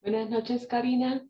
Buenas noches, Karina.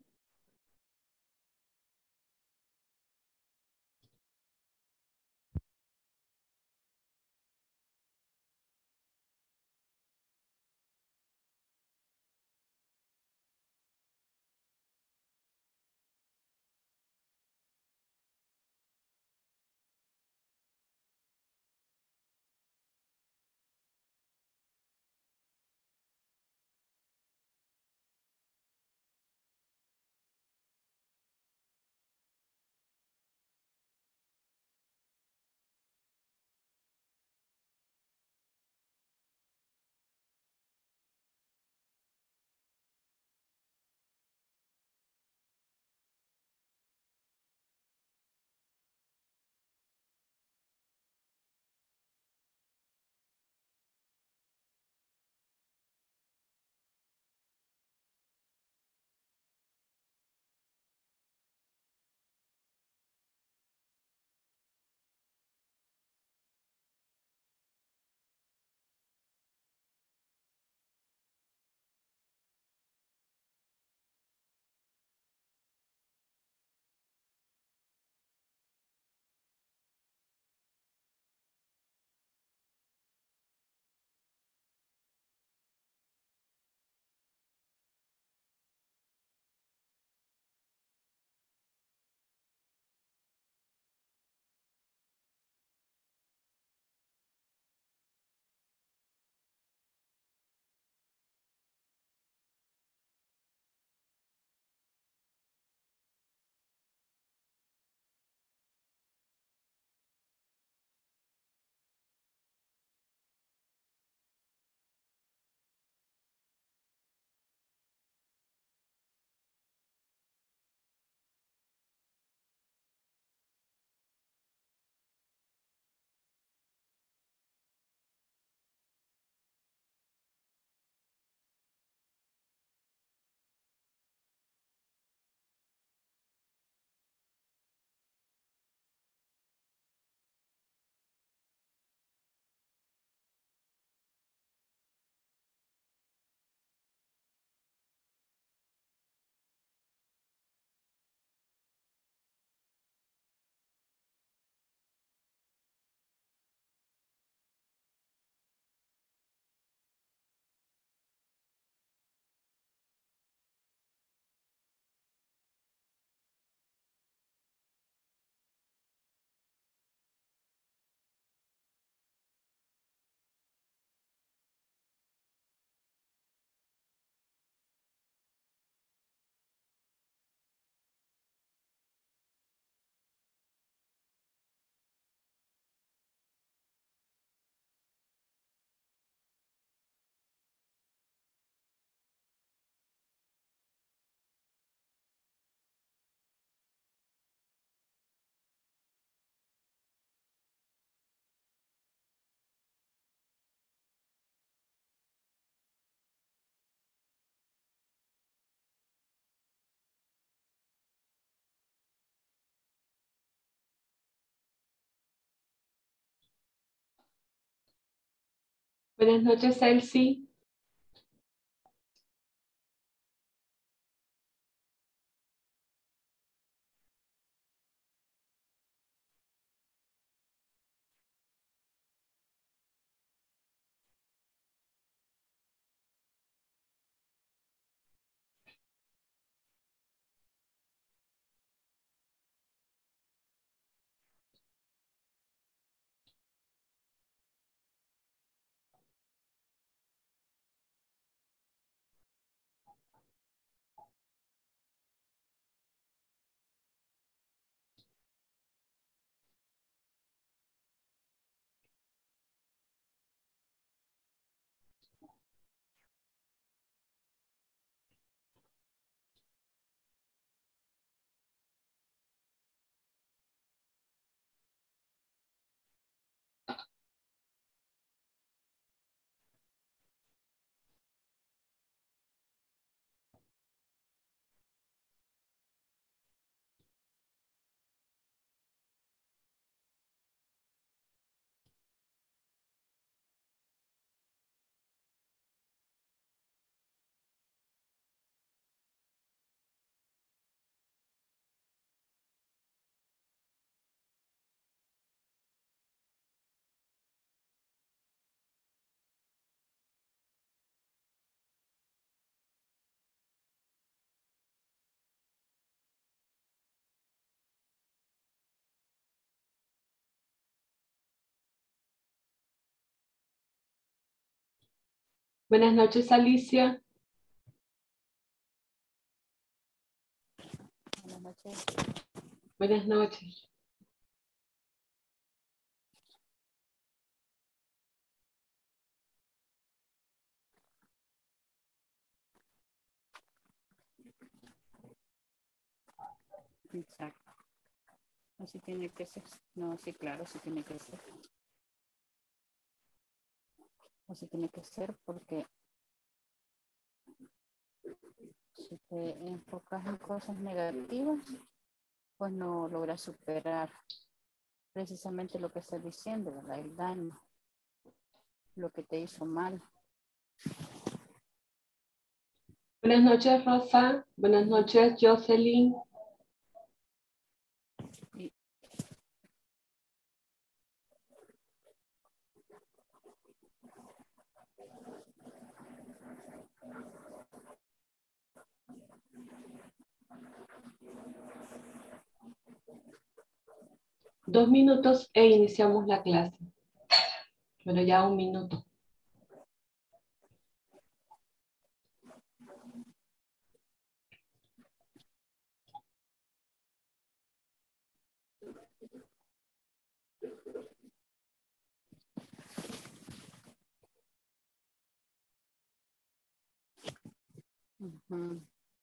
Buenas noches, Elsie. Buenas noches, Alicia. Buenas noches. Buenas noches. Exacto. Así tiene que ser. No, sí, claro, sí tiene que ser. Así tiene que ser porque si te enfocas en cosas negativas, pues no logras superar precisamente lo que estás diciendo, ¿verdad? El daño, lo que te hizo mal. Buenas noches, Rosa. Buenas noches, Jocelyn. Y 2 minutos e iniciamos la clase. Bueno, ya 1 minuto. ujú.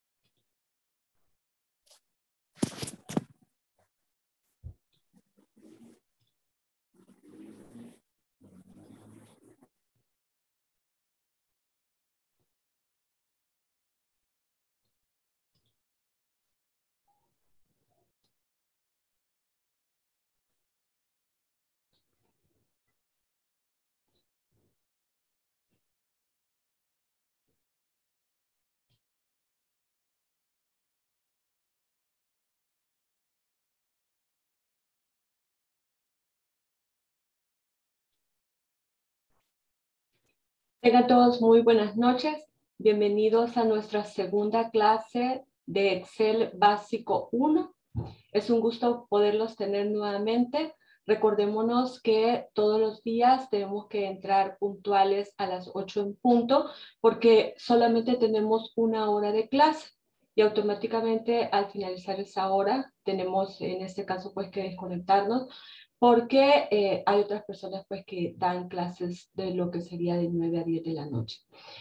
Tengan todos muy buenas noches. Bienvenidos a nuestra segunda clase de Excel Básico 1. Es un gusto poderlos tener nuevamente. Recordémonos que todos los días tenemos que entrar puntuales a las 8 en punto porque solamente tenemos 1 hora de clase y automáticamente al finalizar esa hora tenemos en este caso pues que desconectarnos porque hay otras personas pues que dan clases de lo que sería de 9 a 10 de la noche.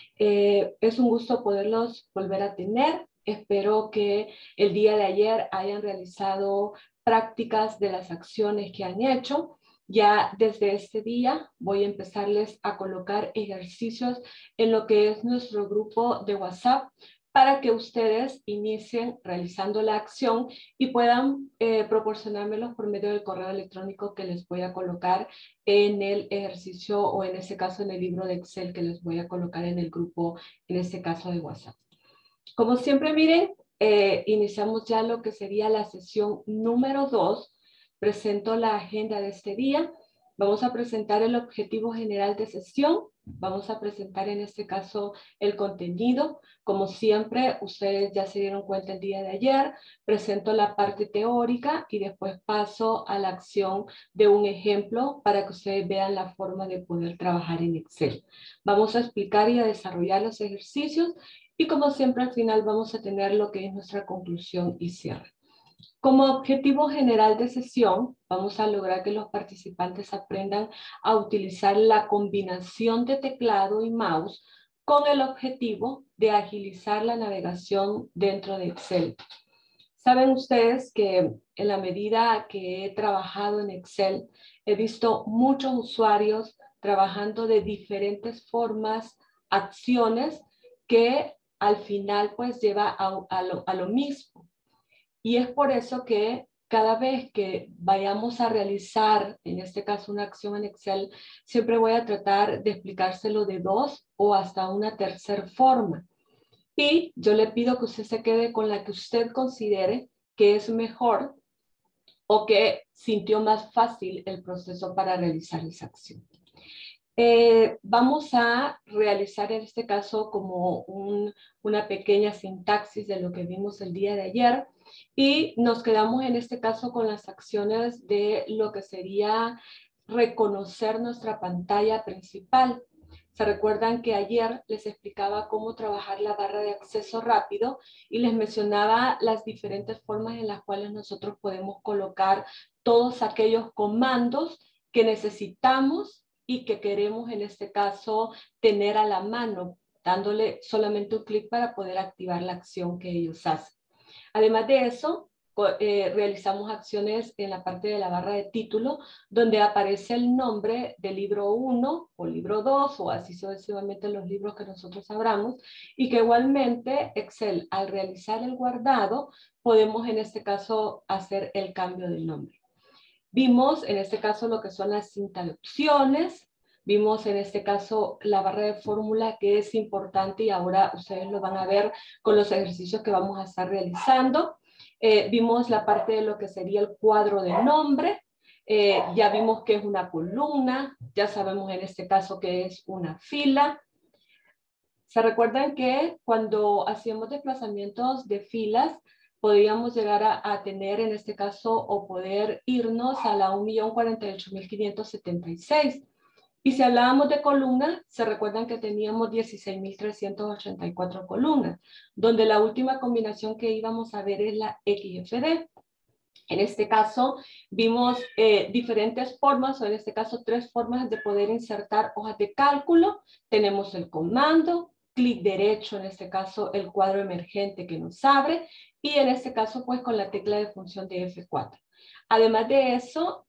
Es un gusto poderlos volver a tener. Espero que el día de ayer hayan realizado prácticas de las acciones que han hecho. Ya desde este día voy a empezarles a colocar ejercicios en lo que es nuestro grupo de WhatsApp para que ustedes inicien realizando la acción y puedan proporcionármelos por medio del correo electrónico que les voy a colocar en el ejercicio o en ese caso en el libro de Excel que les voy a colocar en el grupo, en este caso de WhatsApp. Como siempre, miren, iniciamos ya lo que sería la sesión número 2. Presento la agenda de este día. Vamos a presentar el objetivo general de sesión. Vamos a presentar en este caso el contenido. Como siempre, ustedes ya se dieron cuenta el día de ayer. Presento la parte teórica y después paso a la acción de un ejemplo para que ustedes vean la forma de poder trabajar en Excel. Vamos a explicar y a desarrollar los ejercicios y como siempre al final vamos a tener lo que es nuestra conclusión y cierre. Como objetivo general de sesión, vamos a lograr que los participantes aprendan a utilizar la combinación de teclado y mouse con el objetivo de agilizar la navegación dentro de Excel. Saben ustedes que en la medida que he trabajado en Excel, he visto muchos usuarios trabajando de diferentes formas, acciones que al final pues lleva a lo mismo. Y es por eso que cada vez que vayamos a realizar, en este caso una acción en Excel, siempre voy a tratar de explicárselo de 2 o hasta una tercera forma. Y yo le pido que usted se quede con la que usted considere que es mejor o que sintió más fácil el proceso para realizar esa acción. Vamos a realizar en este caso como una pequeña sintaxis de lo que vimos el día de ayer y nos quedamos en este caso con las acciones de lo que sería reconocer nuestra pantalla principal. Se recuerdan que ayer les explicaba cómo trabajar la barra de acceso rápido y les mencionaba las diferentes formas en las cuales nosotros podemos colocar todos aquellos comandos que necesitamos y que queremos en este caso tener a la mano, dándole solamente un clic para poder activar la acción que ellos hacen. Además de eso, realizamos acciones en la parte de la barra de título, donde aparece el nombre del libro 1 o libro 2 o así sucesivamente los libros que nosotros abramos, y que igualmente Excel, al realizar el guardado, podemos en este caso hacer el cambio del nombre. Vimos en este caso lo que son las cintas de opciones, vimos en este caso la barra de fórmula, que es importante y ahora ustedes lo van a ver con los ejercicios que vamos a estar realizando. Vimos la parte de lo que sería el cuadro de nombre, ya vimos que es una columna, ya sabemos en este caso que es una fila. ¿Se recuerdan que cuando hacíamos desplazamientos de filas, podíamos llegar a tener en este caso o poder irnos a la 1.048.576? Y si hablábamos de columnas, se recuerdan que teníamos 16.384 columnas, donde la última combinación que íbamos a ver es la XFD. En este caso, vimos diferentes formas, o en este caso 3 formas de poder insertar hojas de cálculo. Tenemos el comando, clic derecho, en este caso el cuadro emergente que nos abre, y en este caso pues con la tecla de función de F4. Además de eso,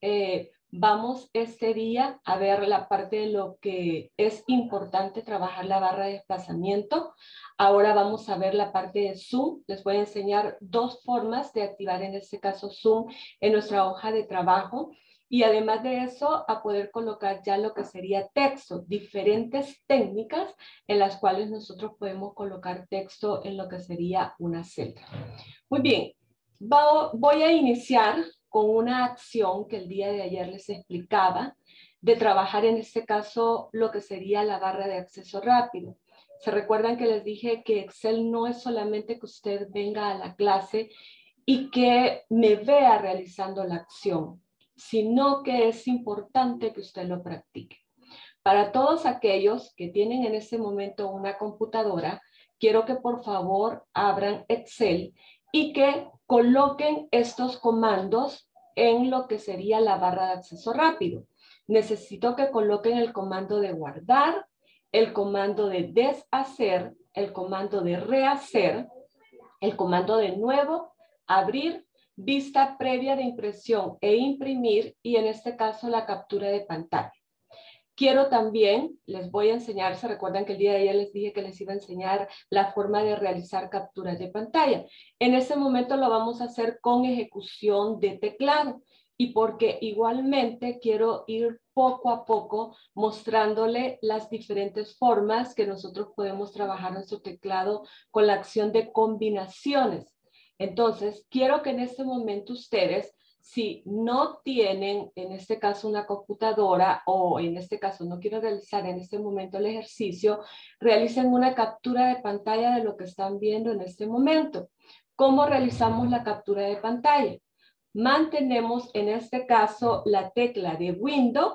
vamos este día a ver la parte de lo que es importante trabajar la barra de desplazamiento. Ahora vamos a ver la parte de Zoom. Les voy a enseñar 2 formas de activar en este caso Zoom en nuestra hoja de trabajo. Y además de eso, a poder colocar ya lo que sería texto, diferentes técnicas en las cuales nosotros podemos colocar texto en lo que sería una celda. Muy bien, voy a iniciar con una acción que el día de ayer les explicaba, de trabajar en este caso lo que sería la barra de acceso rápido. Se recuerdan que les dije que Excel no es solamente que usted venga a la clase y que me vea realizando la acción, sino que es importante que usted lo practique. Para todos aquellos que tienen en este momento una computadora, quiero que por favor abran Excel y que coloquen estos comandos en lo que sería la barra de acceso rápido. Necesito que coloquen el comando de guardar, el comando de deshacer, el comando de rehacer, el comando de nuevo, abrir, vista previa de impresión e imprimir, y en este caso la captura de pantalla. Quiero también, les voy a enseñar, se recuerdan que el día de ayer les dije que les iba a enseñar la forma de realizar capturas de pantalla. En este momento lo vamos a hacer con ejecución de teclado, y porque igualmente quiero ir poco a poco mostrándole las diferentes formas que nosotros podemos trabajar nuestro teclado con la acción de combinaciones. Entonces, quiero que en este momento ustedes, si no tienen en este caso una computadora, o en este caso no quiero realizar en este momento el ejercicio, realicen una captura de pantalla de lo que están viendo en este momento. ¿Cómo realizamos la captura de pantalla? Mantenemos en este caso la tecla de Windows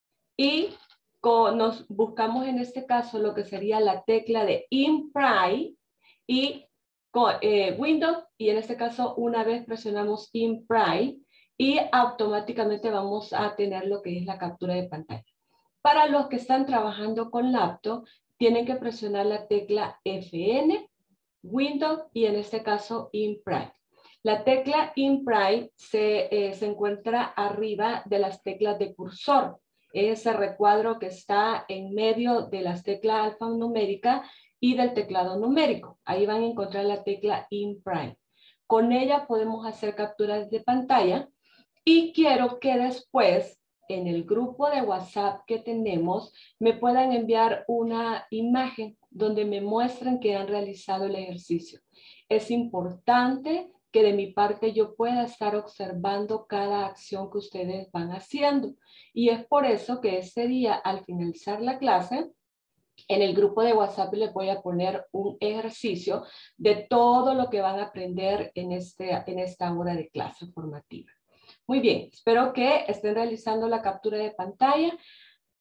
y nos buscamos en este caso lo que sería la tecla de Imprint y Windows, y en este caso una vez presionamos Imprint y automáticamente vamos a tener lo que es la captura de pantalla. Para los que están trabajando con laptop, tienen que presionar la tecla FN, Windows y en este caso Imprint. La tecla Imprint se encuentra arriba de las teclas de cursor. Ese recuadro que está en medio de las teclas alfanumérica y del teclado numérico. Ahí van a encontrar la tecla Imprint. Con ella podemos hacer capturas de pantalla, y quiero que después en el grupo de WhatsApp que tenemos me puedan enviar una imagen donde me muestren que han realizado el ejercicio. Es importante que de mi parte yo pueda estar observando cada acción que ustedes van haciendo, y es por eso que este día al finalizar la clase en el grupo de WhatsApp les voy a poner un ejercicio de todo lo que van a aprender en esta hora de clase formativa. Muy bien, espero que estén realizando la captura de pantalla.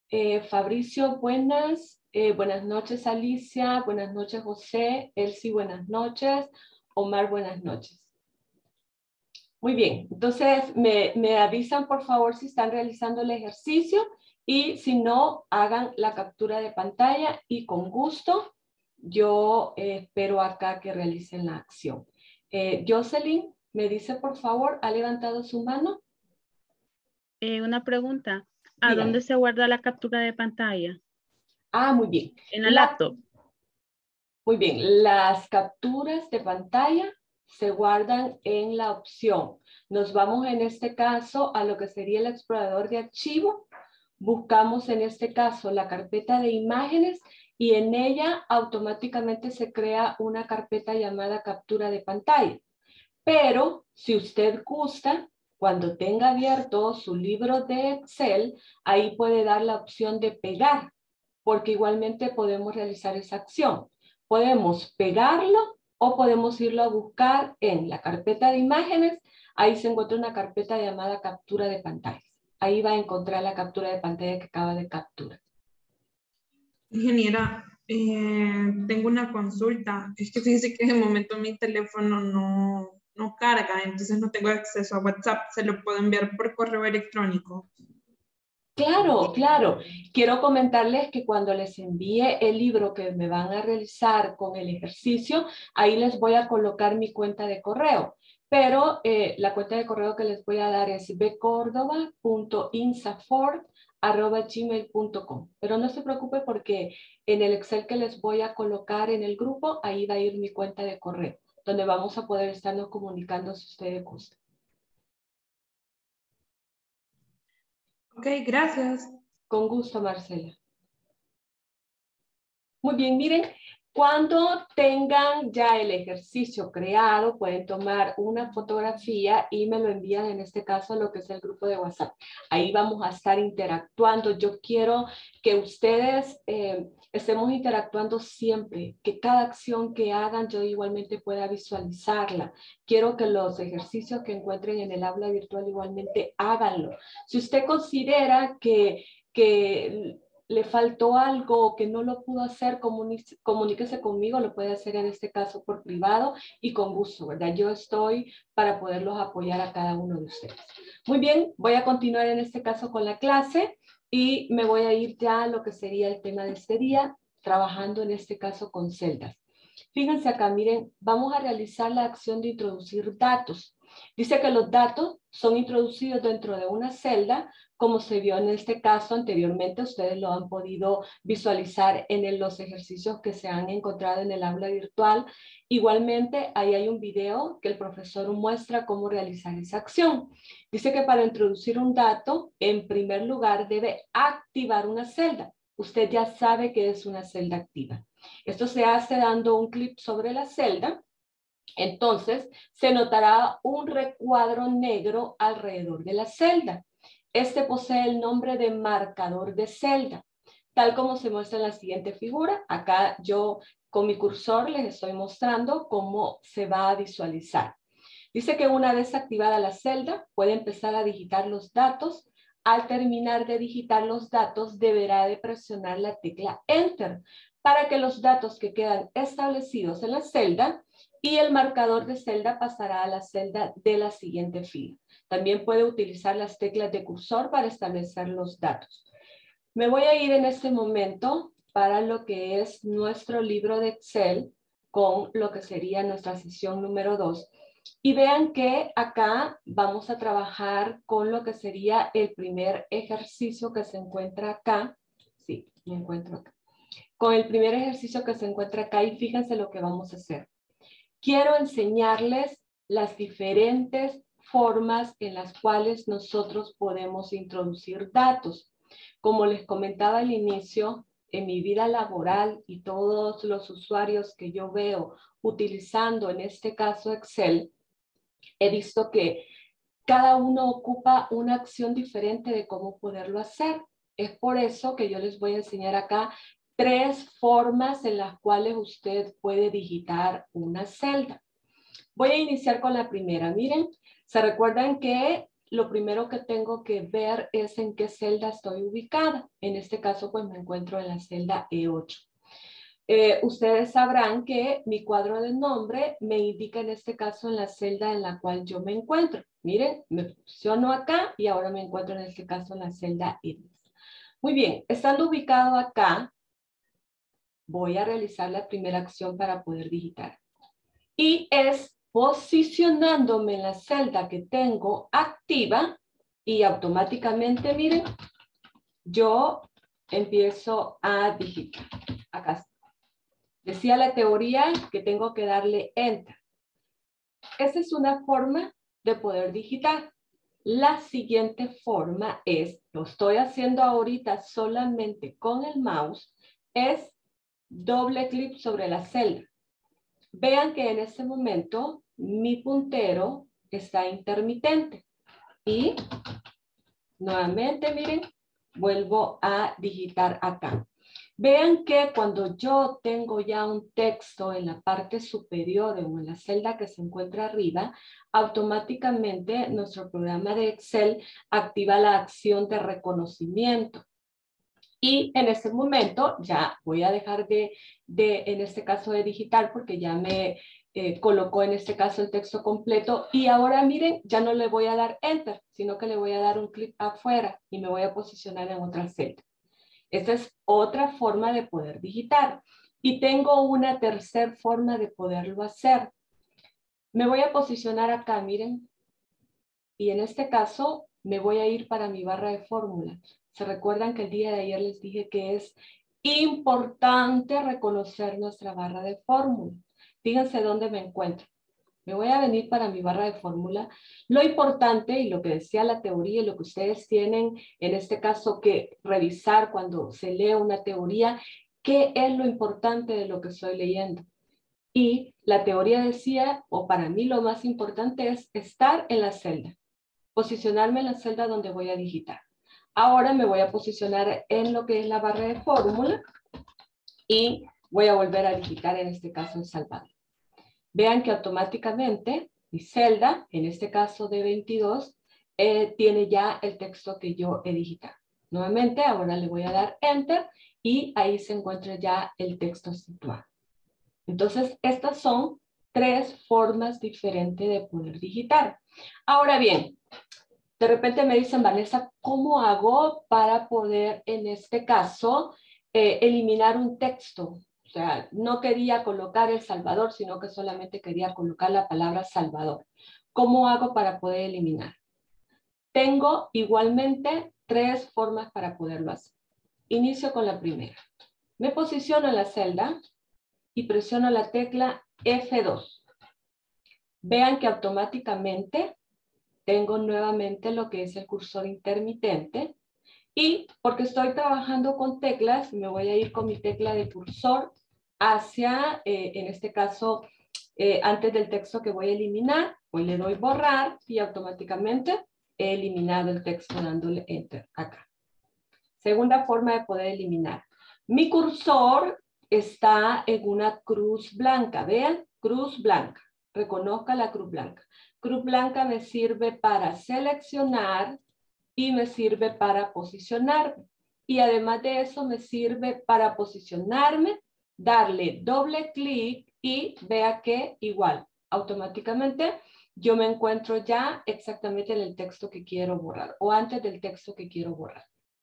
Fabricio, buenas. Buenas noches, Alicia. Buenas noches, José. Elsie, buenas noches. Omar, buenas noches. Muy bien, entonces me avisan por favor si están realizando el ejercicio y si no, hagan la captura de pantalla y con gusto yo espero acá que realicen la acción. Jocelyn, me dice por favor, ¿ha levantado su mano? Una pregunta. ¿A Dígame. dónde se guarda la captura de pantalla? Ah, muy bien. En la laptop. Muy bien, las capturas de pantalla se guardan en la opción. Nos vamos en este caso a lo que sería el explorador de archivo. Buscamos en este caso la carpeta de imágenes y en ella automáticamente se crea una carpeta llamada captura de pantalla. Pero si usted gusta, cuando tenga abierto su libro de Excel, ahí puede dar la opción de pegar, porque igualmente podemos realizar esa acción. Podemos pegarlo o podemos irlo a buscar en la carpeta de imágenes. Ahí se encuentra una carpeta llamada captura de pantalla. Ahí va a encontrar la captura de pantalla que acaba de capturar. Ingeniera, tengo una consulta. Es que fíjese que de momento mi teléfono no carga, entonces no tengo acceso a WhatsApp. ¿Se lo puedo enviar por correo electrónico? Claro, claro. Quiero comentarles que cuando les envíe el libro que me van a realizar con el ejercicio, ahí les voy a colocar mi cuenta de correo. Pero la cuenta de correo que les voy a dar es bcordova.insafort@gmail.com. Pero no se preocupe porque en el Excel que les voy a colocar en el grupo, ahí va a ir mi cuenta de correo, donde vamos a poder estarnos comunicando si ustedes gustan. Ok, gracias. Con gusto, Marcela. Muy bien, miren, cuando tengan ya el ejercicio creado, pueden tomar una fotografía y me lo envían en este caso a lo que es el grupo de WhatsApp. Ahí vamos a estar interactuando. Yo quiero que ustedes estemos interactuando siempre, que cada acción que hagan yo igualmente pueda visualizarla. Quiero que los ejercicios que encuentren en el aula virtual igualmente háganlo. Si usted considera que le faltó algo que no lo pudo hacer, comuníquese conmigo, lo puede hacer en este caso por privado y con gusto, ¿verdad? Yo estoy para poderlos apoyar a cada uno de ustedes. Muy bien, voy a continuar en este caso con la clase y me voy a ir ya a lo que sería el tema de este día, trabajando en este caso con celdas. Fíjense acá, miren, vamos a realizar la acción de introducir datos. Dice que los datos son introducidos dentro de una celda, como se vio en este caso anteriormente. Ustedes lo han podido visualizar en los ejercicios que se han encontrado en el aula virtual. Igualmente, ahí hay un video que el profesor muestra cómo realizar esa acción. Dice que para introducir un dato, en primer lugar, debe activar una celda. Usted ya sabe que es una celda activa. Esto se hace dando un clic sobre la celda. Entonces, se notará un recuadro negro alrededor de la celda. Este posee el nombre de marcador de celda, tal como se muestra en la siguiente figura. Acá yo con mi cursor les estoy mostrando cómo se va a visualizar. Dice que una vez activada la celda, puede empezar a digitar los datos. Al terminar de digitar los datos, deberá de presionar la tecla Enter para que los datos que quedan establecidos en la celda y el marcador de celda pasará a la celda de la siguiente fila. También puede utilizar las teclas de cursor para establecer los datos. Me voy a ir en este momento para lo que es nuestro libro de Excel con lo que sería nuestra sesión número 2. Y vean que acá vamos a trabajar con lo que sería el primer ejercicio que se encuentra acá. Sí, me encuentro acá. Con el primer ejercicio que se encuentra acá y fíjense lo que vamos a hacer. Quiero enseñarles las diferentes formas en las cuales nosotros podemos introducir datos. Como les comentaba al inicio, en mi vida laboral y todos los usuarios que yo veo utilizando en este caso Excel, he visto que cada uno ocupa una acción diferente de cómo poderlo hacer. Es por eso que yo les voy a enseñar acá 3 formas en las cuales usted puede digitar una celda. Voy a iniciar con la primera. Miren, se recuerdan que lo primero que tengo que ver es en qué celda estoy ubicada. En este caso, pues me encuentro en la celda E8. Ustedes sabrán que mi cuadro de nombre me indica en este caso en la celda en la cual yo me encuentro. Miren, me posiciono acá y ahora me encuentro en este caso en la celda E10. Muy bien, estando ubicado acá, voy a realizar la primera acción para poder digitar. Y es posicionándome en la celda que tengo activa y automáticamente, miren, yo empiezo a digitar. Acá está. Decía la teoría que tengo que darle Enter. Esa es una forma de poder digitar. La siguiente forma es, lo estoy haciendo ahorita solamente con el mouse, es doble clic sobre la celda. Vean que en este momento mi puntero está intermitente. Y nuevamente, miren, vuelvo a digitar acá. Vean que cuando yo tengo ya un texto en la parte superior o en la celda que se encuentra arriba, automáticamente nuestro programa de Excel activa la acción de reconocimiento. Y en ese momento ya voy a dejar en este caso de digitar porque ya me colocó en este caso el texto completo y ahora miren, ya no le voy a dar Enter, sino que le voy a dar un clic afuera y me voy a posicionar en otra celda. Esta es otra forma de poder digitar. Y tengo una tercera forma de poderlo hacer. Me voy a posicionar acá, miren. Y en este caso me voy a ir para mi barra de fórmula. ¿Se recuerdan que el día de ayer les dije que es importante reconocer nuestra barra de fórmula? Fíjense dónde me encuentro. Me voy a venir para mi barra de fórmula. Lo importante y lo que decía la teoría y lo que ustedes tienen en este caso que revisar cuando se lee una teoría, ¿qué es lo importante de lo que estoy leyendo? Y la teoría decía, o para mí lo más importante es estar en la celda, posicionarme en la celda donde voy a digitar. Ahora me voy a posicionar en lo que es la barra de fórmula y voy a volver a digitar en este caso El Salvador. Vean que automáticamente mi celda, en este caso de 22, tiene ya el texto que yo he digitado. Nuevamente, ahora le voy a dar Enter y ahí se encuentra ya el texto situado. Entonces, estas son 3 formas diferentes de poder digitar. Ahora bien, de repente me dicen, Vanessa, ¿cómo hago para poder, en este caso, eliminar un texto? O sea, no quería colocar El Salvador, sino que solamente quería colocar la palabra Salvador. ¿Cómo hago para poder eliminar? Tengo igualmente 3 formas para poderlo hacer. Inicio con la primera. Me posiciono en la celda y presiono la tecla F2. Vean que automáticamente tengo nuevamente lo que es el cursor intermitente. Y porque estoy trabajando con teclas, me voy a ir con mi tecla de cursor hacia, en este caso, antes del texto que voy a eliminar, pues le doy borrar y automáticamente he eliminado el texto dándole Enter acá. Segunda forma de poder eliminar. Mi cursor está en una cruz blanca. Vean, cruz blanca. Reconozca la cruz blanca. Cruz blanca me sirve para seleccionar y me sirve para posicionarme. Y además de eso me sirve para posicionarme, darle doble clic y vea que igual, automáticamente yo me encuentro ya exactamente en el texto que quiero borrar o antes del texto que quiero borrar.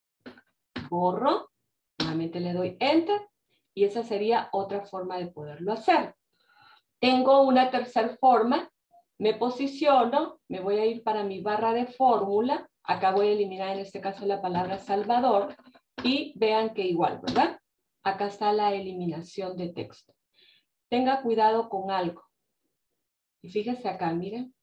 Borro, nuevamente le doy Enter y esa sería otra forma de poderlo hacer. Tengo una tercera forma, me posiciono, me voy a ir para mi barra de fórmula, acá voy a eliminar en este caso la palabra Salvador y vean que igual, ¿verdad? Acá está la eliminación de texto. Tenga cuidado con algo. Y fíjese acá, miren.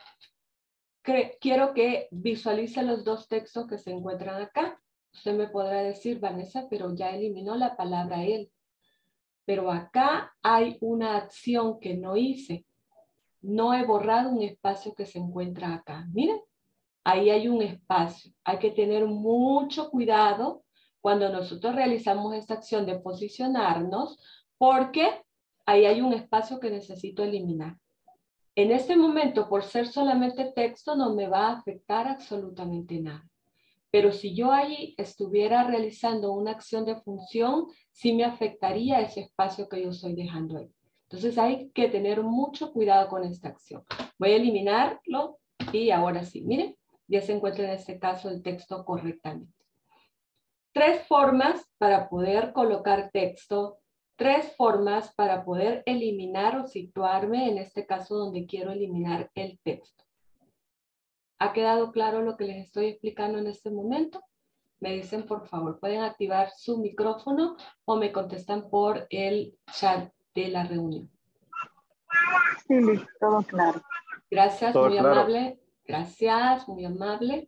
Quiero que visualice los 2 textos que se encuentran acá. Usted me podrá decir, Vanessa, pero ya eliminó la palabra él. Pero acá hay una acción que no hice. No he borrado un espacio que se encuentra acá. Miren, ahí hay un espacio. Hay que tener mucho cuidado cuando nosotros realizamos esta acción de posicionarnos, porque ahí hay un espacio que necesito eliminar. En este momento, por ser solamente texto, no me va a afectar absolutamente nada. Pero si yo ahí estuviera realizando una acción de función, sí me afectaría ese espacio que yo estoy dejando ahí. Entonces hay que tener mucho cuidado con esta acción. Voy a eliminarlo y ahora sí, miren, ya se encuentra en este caso el texto correctamente. 3 formas para poder colocar texto, 3 formas para poder eliminar o situarme en este caso donde quiero eliminar el texto. ¿Ha quedado claro lo que les estoy explicando en este momento? Me dicen, por favor, pueden activar su micrófono o me contestan por el chat de la reunión. Sí, listo, todo claro. Gracias, Todo muy claro. amable. Gracias, muy amable.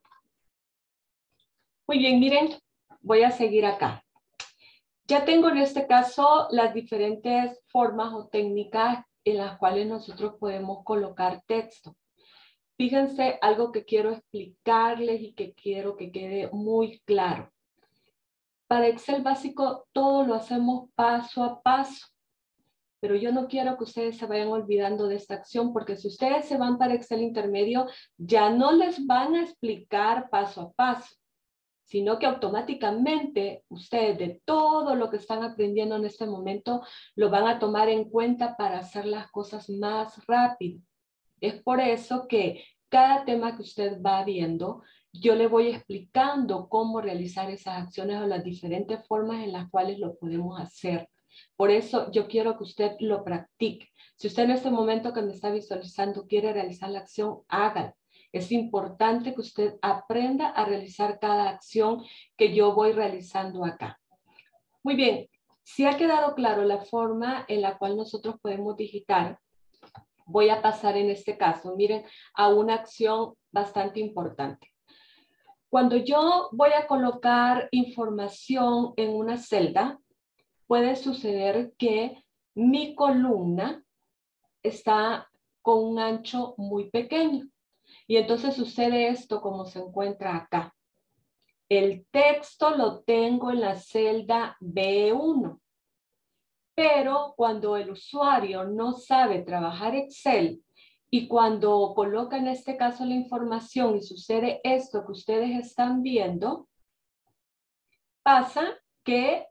Muy bien, miren, voy a seguir acá. Ya tengo en este caso las diferentes formas o técnicas en las cuales nosotros podemos colocar texto. Fíjense algo que quiero explicarles y que quiero que quede muy claro. Para Excel básico todo lo hacemos paso a paso, pero yo no quiero que ustedes se vayan olvidando de esta acción porque si ustedes se van para Excel intermedio ya no les van a explicar paso a paso, sino que automáticamente ustedes de todo lo que están aprendiendo en este momento lo van a tomar en cuenta para hacer las cosas más rápido. Es por eso que cada tema que usted va viendo, yo le voy explicando cómo realizar esas acciones o las diferentes formas en las cuales lo podemos hacer. Por eso yo quiero que usted lo practique. Si usted en este momento que me está visualizando quiere realizar la acción, hágala. Es importante que usted aprenda a realizar cada acción que yo voy realizando acá. Muy bien, si ha quedado claro la forma en la cual nosotros podemos digitar, voy a pasar en este caso, miren, a una acción bastante importante. Cuando yo voy a colocar información en una celda, puede suceder que mi columna está con un ancho muy pequeño. Y entonces sucede esto como se encuentra acá. El texto lo tengo en la celda B1. Pero cuando el usuario no sabe trabajar Excel y cuando coloca en este caso la información y sucede esto que ustedes están viendo, pasa que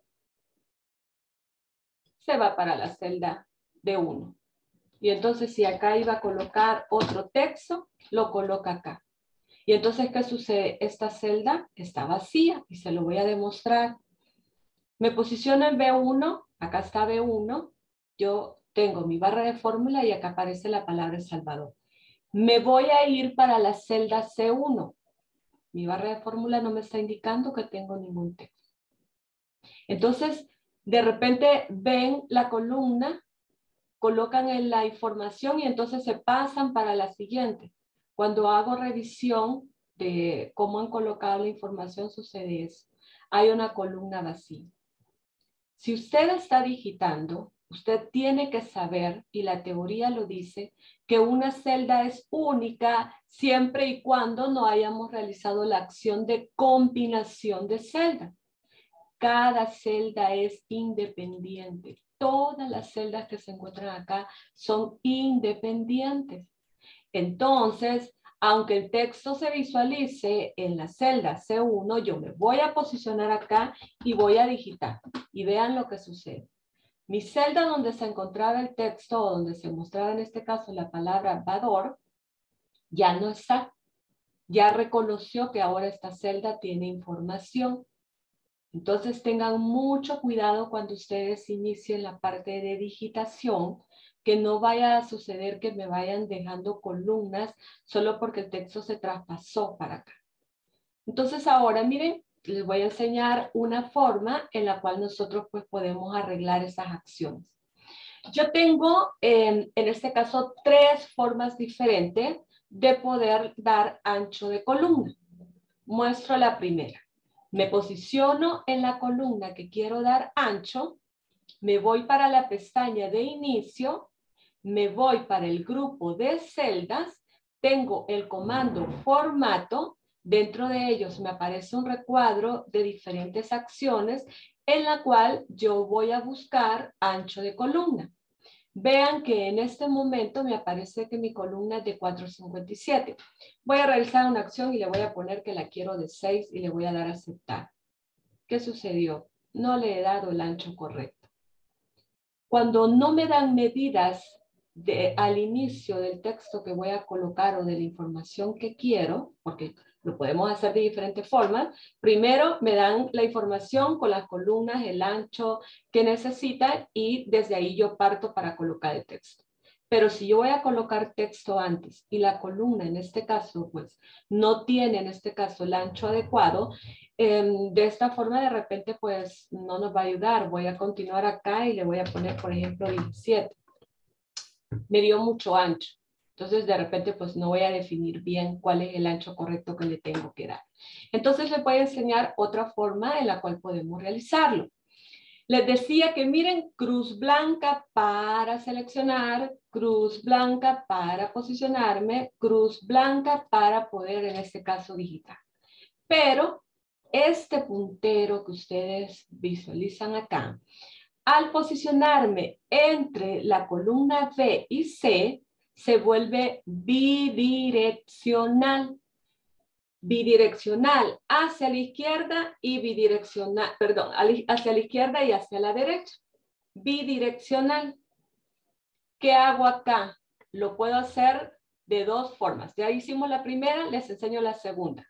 se va para la celda B1. Y entonces si acá iba a colocar otro texto, lo coloca acá. Y entonces, ¿qué sucede? Esta celda está vacía y se lo voy a demostrar. Me posiciono en B1, acá está B1, yo tengo mi barra de fórmula y acá aparece la palabra El Salvador. Me voy a ir para la celda C1. Mi barra de fórmula no me está indicando que tengo ningún texto. Entonces, de repente ven la columna, colocan en la información y entonces se pasan para la siguiente. Cuando hago revisión de cómo han colocado la información, sucede eso. Hay una columna vacía. Si usted está digitando, usted tiene que saber, y la teoría lo dice, que una celda es única siempre y cuando no hayamos realizado la acción de combinación de celdas. Cada celda es independiente. Todas las celdas que se encuentran acá son independientes. Entonces, aunque el texto se visualice en la celda C1, yo me voy a posicionar acá y voy a digitar. Y vean lo que sucede. Mi celda donde se encontraba el texto o donde se mostraba en este caso la palabra Vador, ya no está. Ya reconoció que ahora esta celda tiene información. Entonces tengan mucho cuidado cuando ustedes inicien la parte de digitación, que no vaya a suceder que me vayan dejando columnas solo porque el texto se traspasó para acá. Entonces ahora miren, les voy a enseñar una forma en la cual nosotros pues podemos arreglar esas acciones. Yo tengo en este caso 3 formas diferentes de poder dar ancho de columna. Muestro la primera. Me posiciono en la columna que quiero dar ancho, me voy para la pestaña de inicio, me voy para el grupo de celdas, tengo el comando formato, dentro de ellos me aparece un recuadro de diferentes acciones en la cual yo voy a buscar ancho de columna. Vean que en este momento me aparece que mi columna es de 457. Voy a realizar una acción y le voy a poner que la quiero de 6 y le voy a dar a aceptar. ¿Qué sucedió? No le he dado el ancho correcto. Cuando no me dan medidas al inicio del texto que voy a colocar o de la información que quiero, porque lo podemos hacer de diferentes formas, primero me dan la información con las columnas, el ancho que necesitan y desde ahí yo parto para colocar el texto. Pero si yo voy a colocar texto antes y la columna en este caso pues no tiene en este caso el ancho adecuado, de esta forma de repente pues no nos va a ayudar. Voy a continuar acá y le voy a poner por ejemplo 17. Me dio mucho ancho. Entonces de repente pues no voy a definir bien cuál es el ancho correcto que le tengo que dar. Entonces les voy a enseñar otra forma en la cual podemos realizarlo. Les decía que miren, cruz blanca para seleccionar, cruz blanca para posicionarme, cruz blanca para poder en este caso digitar. Pero este puntero que ustedes visualizan acá, al posicionarme entre la columna B y C, se vuelve bidireccional. Bidireccional hacia la izquierda y bidireccional, perdón, hacia la izquierda y hacia la derecha. Bidireccional. ¿Qué hago acá? Lo puedo hacer de dos formas. Ya hicimos la primera, les enseño la segunda.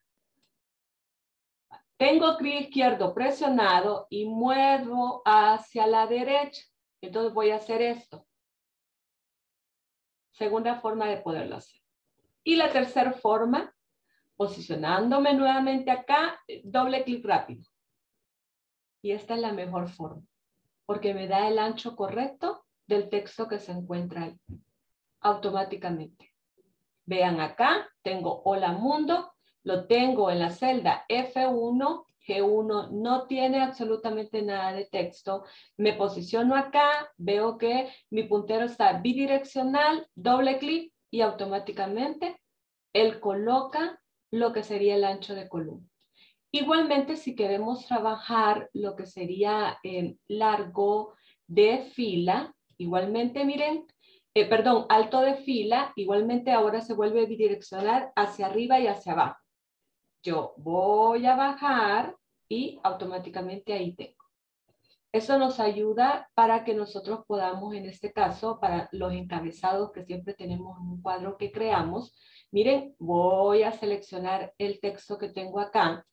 Tengo clic izquierdo presionado y muevo hacia la derecha. Entonces voy a hacer esto. Segunda forma de poderlo hacer. Y la tercera forma, posicionándome nuevamente acá, doble clic rápido. Y esta es la mejor forma, porque me da el ancho correcto del texto que se encuentra ahí, automáticamente. Vean acá, tengo Hola Mundo, lo tengo en la celda F1, G1 no tiene absolutamente nada de texto. Me posiciono acá, veo que mi puntero está bidireccional, doble clic y automáticamente él coloca lo que sería el ancho de columna. Igualmente, si queremos trabajar lo que sería largo de fila, igualmente miren, alto de fila, igualmente ahora se vuelve bidireccional hacia arriba y hacia abajo. Yo voy a bajar y automáticamente ahí tengo. Eso nos ayuda para que nosotros podamos, en este caso, para los encabezados que siempre tenemos en un cuadro que creamos, miren, voy a seleccionar el texto que tengo acá.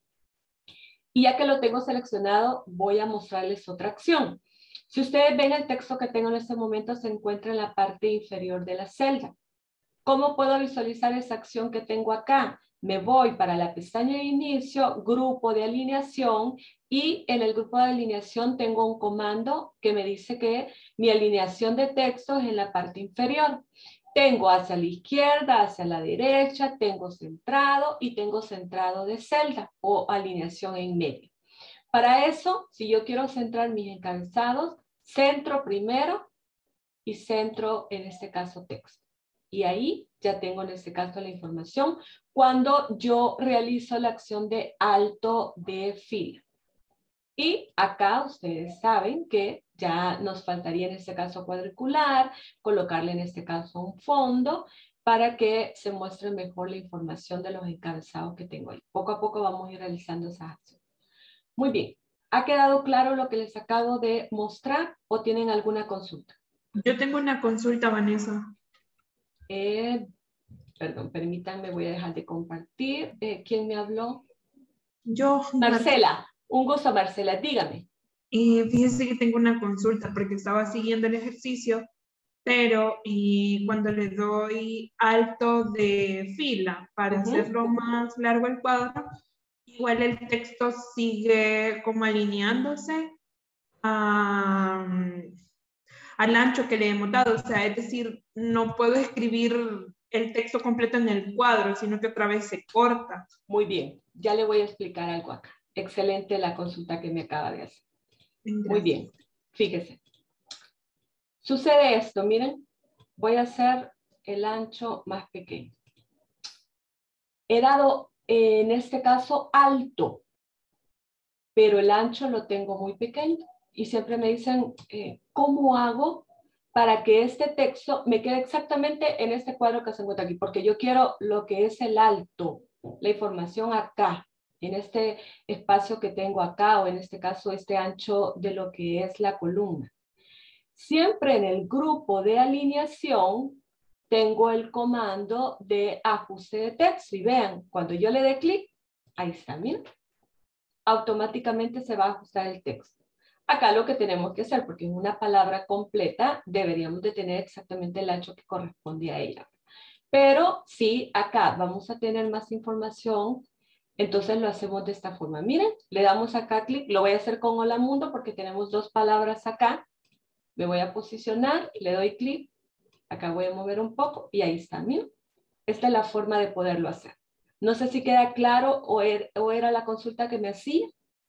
Y ya que lo tengo seleccionado, voy a mostrarles otra acción. Si ustedes ven el texto que tengo en este momento, se encuentra en la parte inferior de la celda. ¿Cómo puedo visualizar esa acción que tengo acá? Me voy para la pestaña de inicio, grupo de alineación, y en el grupo de alineación tengo un comando que me dice que mi alineación de texto es en la parte inferior. Tengo hacia la izquierda, hacia la derecha, tengo centrado y tengo centrado de celda o alineación en medio. Para eso, si yo quiero centrar mis encabezados, centro primero y centro en este caso texto. Y ahí ya tengo en este caso la información cuando yo realizo la acción de alto de fila. Y acá ustedes saben que ya nos faltaría en este caso cuadricular, colocarle en este caso un fondo para que se muestre mejor la información de los encabezados que tengo ahí. Poco a poco vamos a ir realizando esas acciones. Muy bien. ¿Ha quedado claro lo que les acabo de mostrar o tienen alguna consulta? Yo tengo una consulta, Vanessa. Perdón, permítanme, voy a dejar de compartir. ¿Quién me habló? Yo. Marcela. Un gusto, Marcela. Dígame. Fíjese que tengo una consulta porque estaba siguiendo el ejercicio, pero cuando le doy alto de fila para hacerlo más largo el cuadro, igual el texto sigue como alineándose al ancho que le hemos dado. O sea, es decir, no puedo escribir el texto completo en el cuadro, sino que otra vez se corta. Muy bien, ya le voy a explicar algo acá. Excelente la consulta que me acaba de hacer. Gracias. Muy bien, fíjese. Sucede esto, miren, voy a hacer el ancho más pequeño. He dado, en este caso, alto, pero el ancho lo tengo muy pequeño. Y siempre me dicen, ¿cómo hago para que este texto me quede exactamente en este cuadro que se encuentra aquí, porque yo quiero lo que es el alto, la información acá, en este espacio que tengo acá, o en este caso este ancho de lo que es la columna. Siempre en el grupo de alineación tengo el comando de ajuste de texto, y vean, cuando yo le dé clic, ahí está, miren, automáticamente se va a ajustar el texto. Acá lo que tenemos que hacer, porque en una palabra completa deberíamos de tener exactamente el ancho que corresponde a ella. Pero si acá vamos a tener más información, entonces lo hacemos de esta forma. Miren, le damos acá clic, lo voy a hacer con Hola Mundo porque tenemos dos palabras acá. Me voy a posicionar, le doy clic, acá voy a mover un poco y ahí está, miren. Esta es la forma de poderlo hacer. No sé si queda claro o era la consulta que me hacía.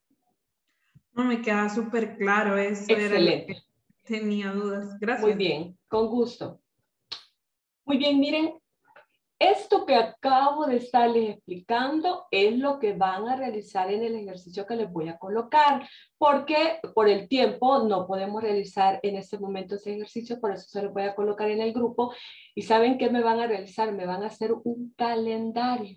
No, me queda súper claro, eso era lo que Excelente. tenía dudas. Gracias. Muy bien, con gusto. Muy bien, miren, esto que acabo de estarles explicando es lo que van a realizar en el ejercicio que les voy a colocar, porque por el tiempo no podemos realizar en este momento ese ejercicio, por eso se lo voy a colocar en el grupo. ¿Y saben qué me van a realizar? Me van a hacer un calendario.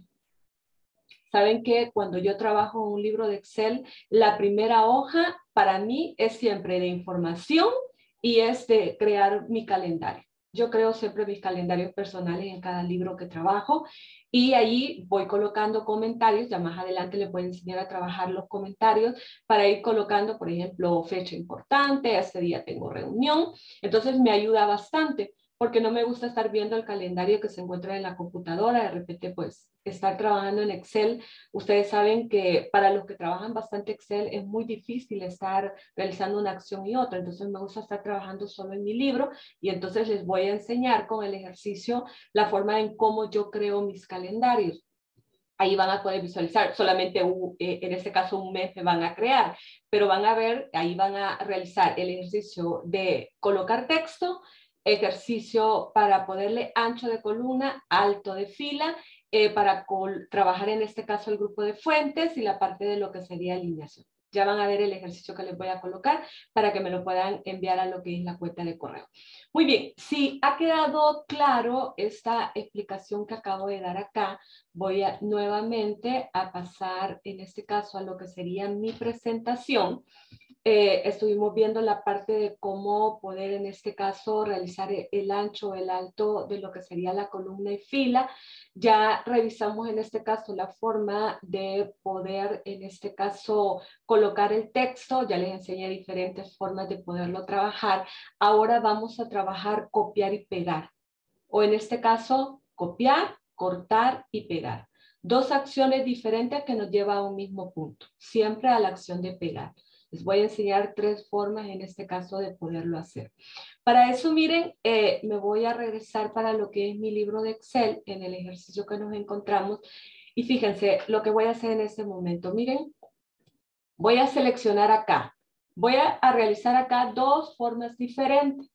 Saben que cuando yo trabajo en un libro de Excel, la primera hoja para mí es siempre de información y es de crear mi calendario. Yo creo siempre mis calendarios personales en cada libro que trabajo y ahí voy colocando comentarios. Ya más adelante les voy a enseñar a trabajar los comentarios para ir colocando, por ejemplo, fecha importante, este día tengo reunión. Entonces me ayuda bastante porque no me gusta estar viendo el calendario que se encuentra en la computadora. De repente, pues, estar trabajando en Excel. Ustedes saben que para los que trabajan bastante Excel es muy difícil estar realizando una acción y otra. Entonces me gusta estar trabajando solo en mi libro y entonces les voy a enseñar con el ejercicio la forma en cómo yo creo mis calendarios. Ahí van a poder visualizar, solamente en este caso un mes me van a crear, pero van a ver, ahí van a realizar el ejercicio de colocar texto, ejercicio para ponerle ancho de columna, alto de fila, para trabajar en este caso el grupo de fuentes y la parte de lo que sería alineación. Ya van a ver el ejercicio que les voy a colocar para que me lo puedan enviar a lo que es la cuenta de correo. Muy bien, si ha quedado claro esta explicación que acabo de dar acá, voy nuevamente a pasar en este caso a lo que sería mi presentación. Estuvimos viendo la parte de cómo poder en este caso realizar el ancho, el alto de lo que sería la columna y fila. Ya revisamos en este caso la forma de poder en este caso colocar el texto. Ya les enseñé diferentes formas de poderlo trabajar. Ahora vamos a trabajar copiar y pegar. O en este caso copiar, cortar y pegar. Dos acciones diferentes que nos llevan a un mismo punto. Siempre a la acción de pegar. Les voy a enseñar tres formas en este caso de poderlo hacer. Para eso, miren, me voy a regresar para lo que es mi libro de Excel en el ejercicio que nos encontramos. Y fíjense lo que voy a hacer en este momento. Miren, voy a seleccionar acá. Voy a realizar acá dos formas diferentes.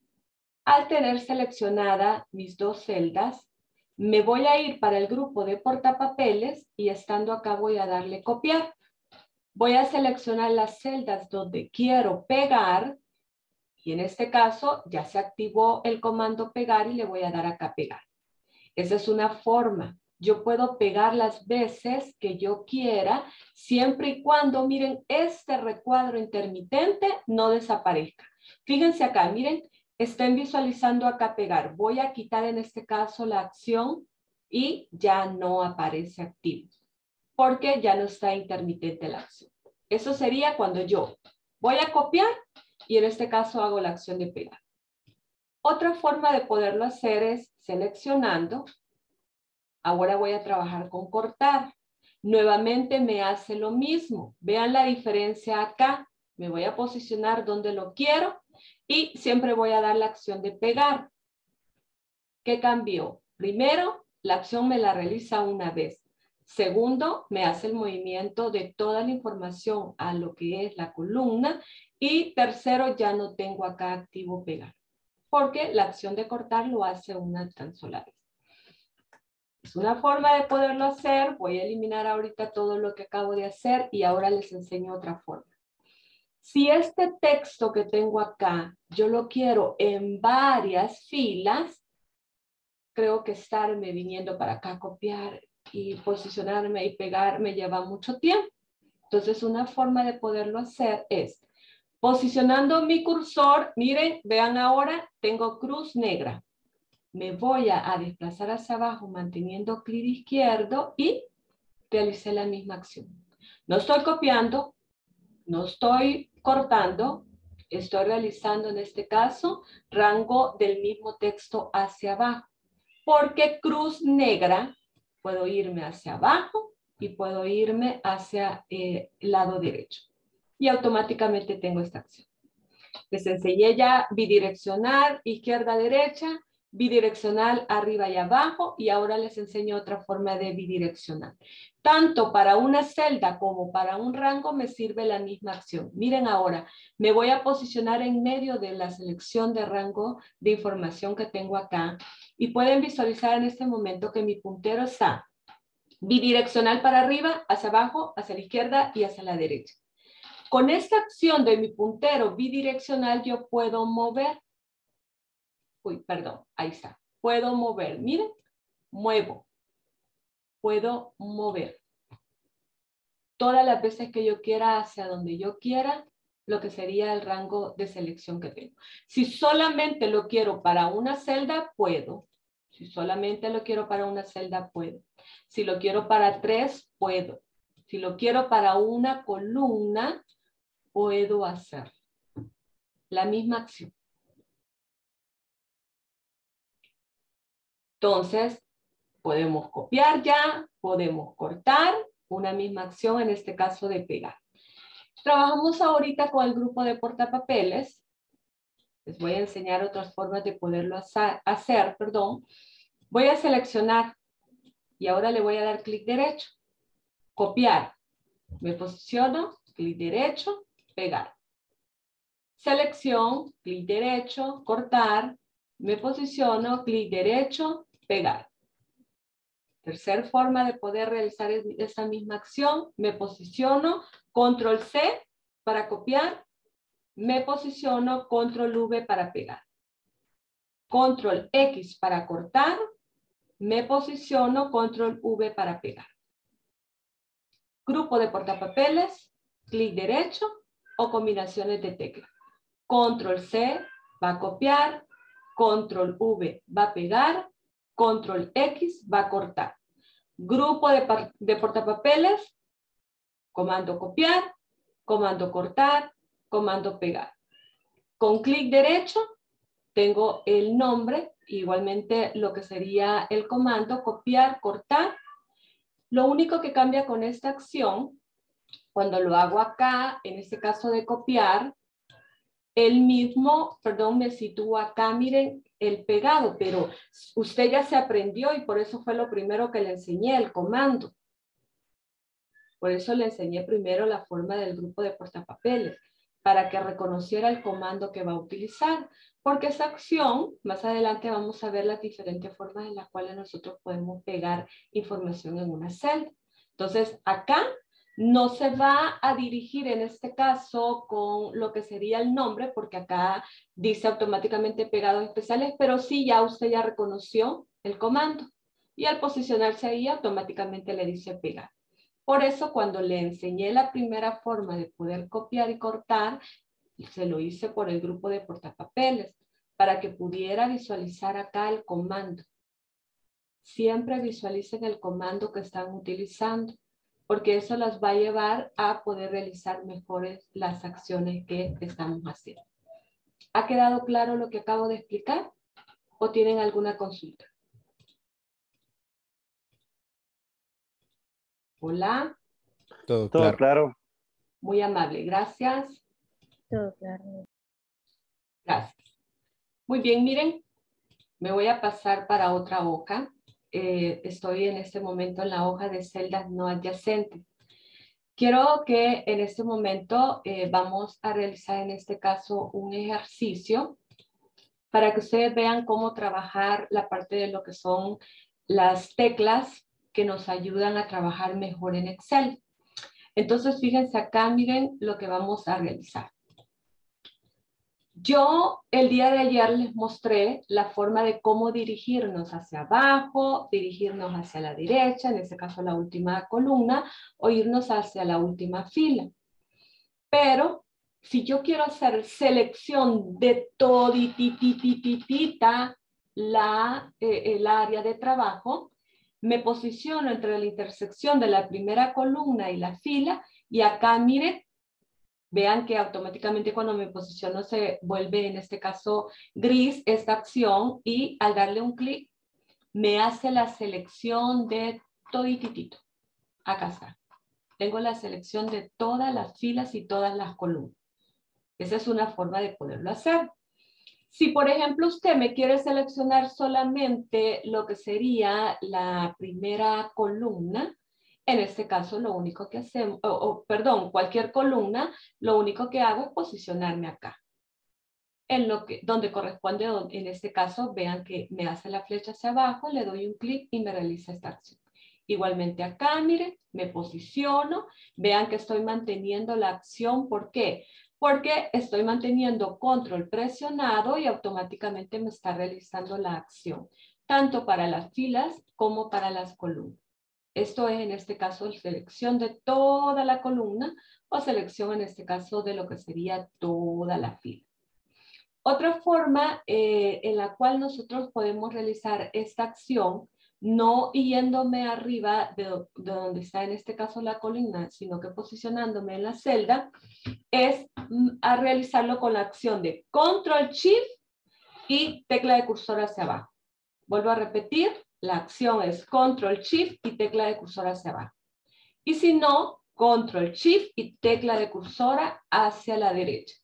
Al tener seleccionada mis dos celdas, me voy a ir para el grupo de portapapeles y estando acá voy a darle copiar. Voy a seleccionar las celdas donde quiero pegar y en este caso ya se activó el comando pegar y le voy a dar acá pegar. Esa es una forma. Yo puedo pegar las veces que yo quiera siempre y cuando, miren, este recuadro intermitente no desaparezca. Fíjense acá, miren, estén visualizando acá pegar. Voy a quitar en este caso la acción y ya no aparece activo porque ya no está intermitente la acción. Eso sería cuando yo voy a copiar y en este caso hago la acción de pegar. Otra forma de poderlo hacer es seleccionando. Ahora voy a trabajar con cortar. Nuevamente me hace lo mismo. Vean la diferencia acá. Me voy a posicionar donde lo quiero y siempre voy a dar la acción de pegar. ¿Qué cambió? Primero, la acción me la realiza una vez. Segundo, me hace el movimiento de toda la información a lo que es la columna. Y tercero, ya no tengo acá activo pegar, porque la acción de cortar lo hace una tan sola vez. Es una forma de poderlo hacer. Voy a eliminar ahorita todo lo que acabo de hacer y ahora les enseño otra forma. Si este texto que tengo acá, yo lo quiero en varias filas, creo que estarme viniendo para acá a copiar y posicionarme y pegar me lleva mucho tiempo. Entonces, una forma de poderlo hacer es posicionando mi cursor. Miren, vean ahora, tengo cruz negra. Me voy a desplazar hacia abajo manteniendo clic izquierdo y realicé la misma acción. No estoy copiando, no estoy cortando, estoy realizando en este caso rango del mismo texto hacia abajo. Porque cruz negra, puedo irme hacia abajo y puedo irme hacia el lado derecho. Y automáticamente tengo esta acción. Les enseñé ya bidireccional, izquierda-derecha, bidireccional arriba y abajo, y ahora les enseño otra forma de bidireccional. Tanto para una celda como para un rango me sirve la misma acción. Miren ahora, me voy a posicionar en medio de la selección de rango de información que tengo acá, y pueden visualizar en este momento que mi puntero está bidireccional para arriba, hacia abajo, hacia la izquierda y hacia la derecha. Con esta acción de mi puntero bidireccional yo puedo mover. Ahí está. Puedo mover, miren, muevo. Puedo mover. Todas las veces que yo quiera, hacia donde yo quiera, lo que sería el rango de selección que tengo. Si solamente lo quiero para una celda, puedo. Si solamente lo quiero para una celda, puedo. Si lo quiero para 3, puedo. Si lo quiero para una columna, puedo hacer la misma acción. Entonces, podemos copiar ya, podemos cortar, una misma acción, en este caso de pegar. Trabajamos ahorita con el grupo de portapapeles. Les voy a enseñar otras formas de poderlo hacer. Voy a seleccionar y ahora le voy a dar clic derecho. Copiar. Me posiciono, clic derecho, pegar. Selección, clic derecho, cortar. Me posiciono, clic derecho, pegar. Tercera forma de poder realizar esta misma acción, me posiciono, control C para copiar, me posiciono, control V para pegar. Control X para cortar, me posiciono, control V para pegar. Grupo de portapapeles, clic derecho o combinaciones de teclas. Control C va a copiar, control V va a pegar, control X va a cortar. Grupo de portapapeles, comando copiar, comando cortar, comando pegar. Con clic derecho tengo el nombre, igualmente lo que sería el comando copiar, cortar. Lo único que cambia con esta acción, cuando lo hago acá, en este caso de copiar, me sitúa acá, miren, el pegado, pero usted ya se aprendió y por eso fue lo primero que le enseñé, el comando. Por eso le enseñé primero la forma del grupo de portapapeles, para que reconociera el comando que va a utilizar. Porque esa acción, más adelante vamos a ver las diferentes formas en las cuales nosotros podemos pegar información en una celda. Entonces, acá no se va a dirigir en este caso con lo que sería el nombre, porque acá dice automáticamente pegados especiales, pero sí ya usted ya reconoció el comando. Y al posicionarse ahí, automáticamente le dice pegar. Por eso, cuando le enseñé la primera forma de poder copiar y cortar, se lo hice por el grupo de portapapeles, para que pudiera visualizar acá el comando. Siempre visualicen el comando que están utilizando, porque eso las va a llevar a poder realizar mejores las acciones que estamos haciendo. ¿Ha quedado claro lo que acabo de explicar? ¿O tienen alguna consulta? Hola. Todo Todo claro. claro. Muy amable, gracias. Todo claro. Gracias. Muy bien, miren, me voy a pasar para otra hoja. Estoy en este momento en la hoja de celdas no adyacentes. Quiero que en este momento vamos a realizar en este caso un ejercicio para que ustedes vean cómo trabajar la parte de lo que son las teclas que nos ayudan a trabajar mejor en Excel. Entonces, fíjense acá, miren lo que vamos a realizar. Yo el día de ayer les mostré la forma de cómo dirigirnos hacia abajo, dirigirnos hacia la derecha, en este caso la última columna, o irnos hacia la última fila. Pero si yo quiero hacer selección de todititititita el área de trabajo, me posiciono entre la intersección de la primera columna y la fila, y acá miren, vean que automáticamente cuando me posiciono se vuelve en este caso gris esta acción, y al darle un clic me hace la selección de todititito. Acá está. Tengo la selección de todas las filas y todas las columnas. Esa es una forma de poderlo hacer. Si, por ejemplo, usted me quiere seleccionar solamente lo que sería la primera columna, en este caso lo único que hacemos, perdón, cualquier columna, lo único que hago es posicionarme acá. En donde corresponde, en este caso, vean que me hace la flecha hacia abajo, le doy un clic y me realiza esta acción. Igualmente acá, miren, me posiciono, vean que estoy manteniendo la acción. ¿Por qué? Porque estoy manteniendo control presionado y automáticamente me está realizando la acción, tanto para las filas como para las columnas. Esto es en este caso selección de toda la columna o selección en este caso de lo que sería toda la fila. Otra forma en la cual nosotros podemos realizar esta acción, no yéndome arriba de donde está en este caso la columna, sino que posicionándome en la celda, es a realizarlo con la acción de Control Shift y tecla de cursor hacia abajo. Vuelvo a repetir, la acción es Control Shift y tecla de cursor hacia abajo. Y si no, Control Shift y tecla de cursor hacia la derecha.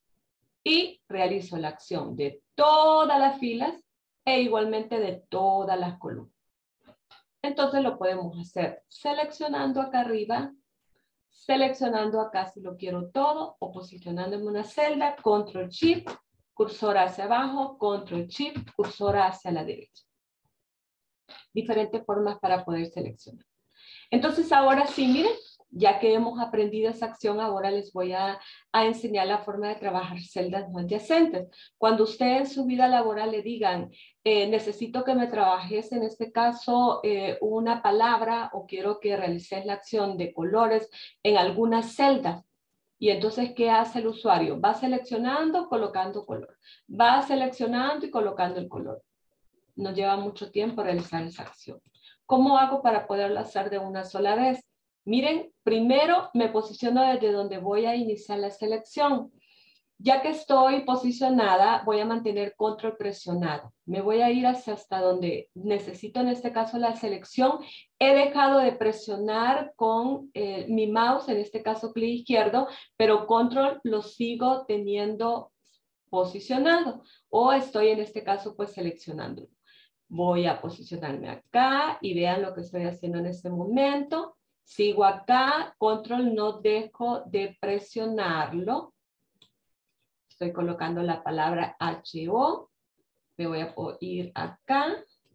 Y realizo la acción de todas las filas e igualmente de todas las columnas. Entonces lo podemos hacer seleccionando acá arriba, seleccionando acá si lo quiero todo, o posicionando en una celda, Control Shift, cursor hacia abajo, Control Shift, cursor hacia la derecha. Diferentes formas para poder seleccionar. Entonces ahora sí, miren, ya que hemos aprendido esa acción, ahora les voy a enseñar la forma de trabajar celdas no adyacentes. Cuando usted en su vida laboral le digan, necesito que me trabajes en este caso una palabra, o quiero que realices la acción de colores en alguna celda. Y entonces, ¿qué hace el usuario? Va seleccionando, colocando color. Va seleccionando y colocando el color. Nos lleva mucho tiempo realizar esa acción. ¿Cómo hago para poderlo hacer de una sola vez? Miren, primero me posiciono desde donde voy a iniciar la selección. Ya que estoy posicionada, voy a mantener control presionado. Me voy a ir hasta donde necesito, en este caso, la selección. He dejado de presionar con mi mouse, en este caso clic izquierdo, pero control lo sigo teniendo posicionado. O estoy, en este caso, pues seleccionándolo. Voy a posicionarme acá y vean lo que estoy haciendo en este momento. Sigo acá, control, no dejo de presionarlo. Estoy colocando la palabra HO. Me voy a ir acá.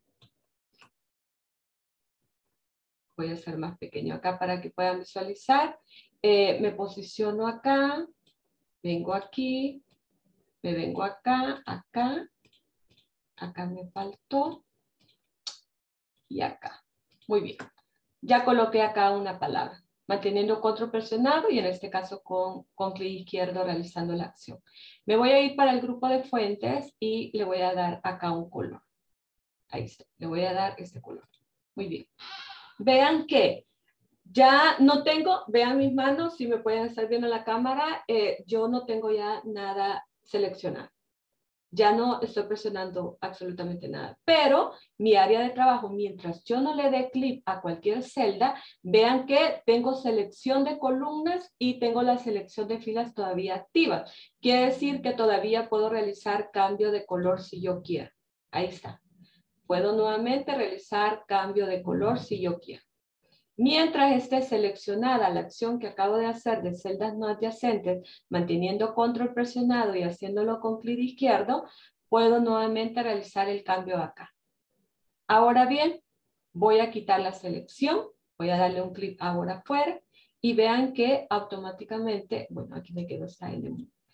Voy a hacer más pequeño acá para que puedan visualizar. Me posiciono acá. Vengo aquí. Me vengo acá, acá. Acá me faltó. Y acá. Muy bien. Ya coloqué acá una palabra, manteniendo control presionado y en este caso con clic izquierdo realizando la acción. Me voy a ir para el grupo de fuentes y le voy a dar acá un color. Ahí está, le voy a dar este color. Muy bien. Vean que ya no tengo, vean mis manos, si me pueden estar viendo la cámara, yo no tengo ya nada seleccionado. Ya no estoy presionando absolutamente nada. Pero mi área de trabajo, mientras yo no le dé clic a cualquier celda, vean que tengo selección de columnas y tengo la selección de filas todavía activa. Quiere decir que todavía puedo realizar cambio de color si yo quiero. Ahí está. Puedo nuevamente realizar cambio de color si yo quiero. Mientras esté seleccionada la acción que acabo de hacer de celdas no adyacentes, manteniendo control presionado y haciéndolo con clic izquierdo, puedo nuevamente realizar el cambio acá. Ahora bien, voy a quitar la selección, voy a darle un clic ahora afuera y vean que automáticamente, bueno, aquí me quedo esta L.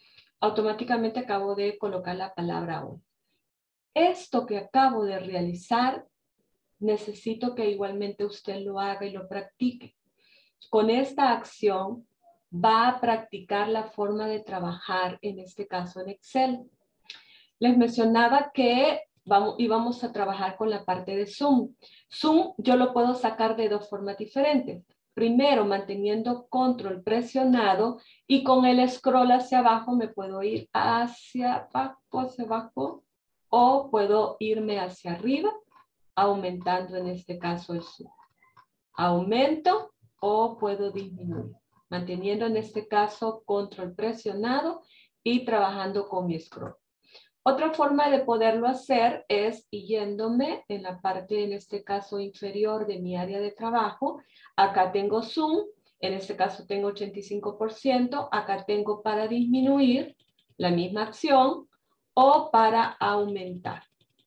automáticamente acabo de colocar la palabra on. Esto que acabo de realizar, necesito que igualmente usted lo haga y lo practique. Con esta acción va a practicar la forma de trabajar, en este caso en Excel. Les mencionaba que íbamos a trabajar con la parte de zoom. Zoom yo lo puedo sacar de dos formas diferentes. Primero, manteniendo control presionado y con el scroll hacia abajo me puedo ir hacia abajo, o puedo irme hacia arriba, aumentando en este caso el zoom. Aumento o puedo disminuir, manteniendo en este caso control presionado y trabajando con mi scroll. Otra forma de poderlo hacer es yéndome en la parte, en este caso, inferior de mi área de trabajo. Acá tengo zoom, en este caso tengo 85%. Acá tengo para disminuir la misma acción o para aumentar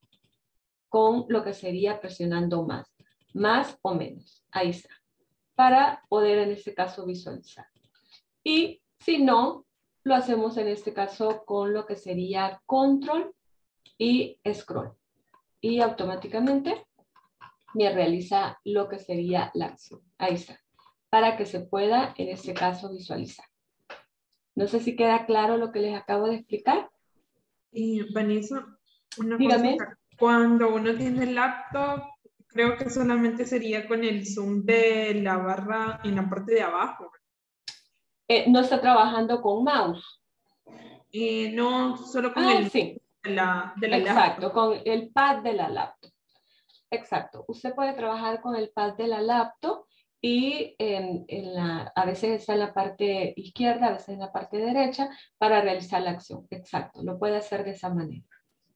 con lo que sería presionando más o menos. Ahí está, para poder en este caso visualizar. Y si no, lo hacemos en este caso con lo que sería control y scroll. Y automáticamente me realiza lo que sería la acción. Ahí está. Para que se pueda en este caso visualizar. No sé si queda claro lo que les acabo de explicar. Vanessa, una Dígame. cosa. Cuando uno tiene laptop, creo que solamente sería con el zoom de la barra en la parte de abajo. No está trabajando con mouse. No, solo con el sí. de la Exacto, laptop. con el pad de la laptop. Exacto. Usted puede trabajar con el pad de la laptop y a veces está en la parte izquierda, a veces en la parte derecha para realizar la acción. Exacto, lo puede hacer de esa manera.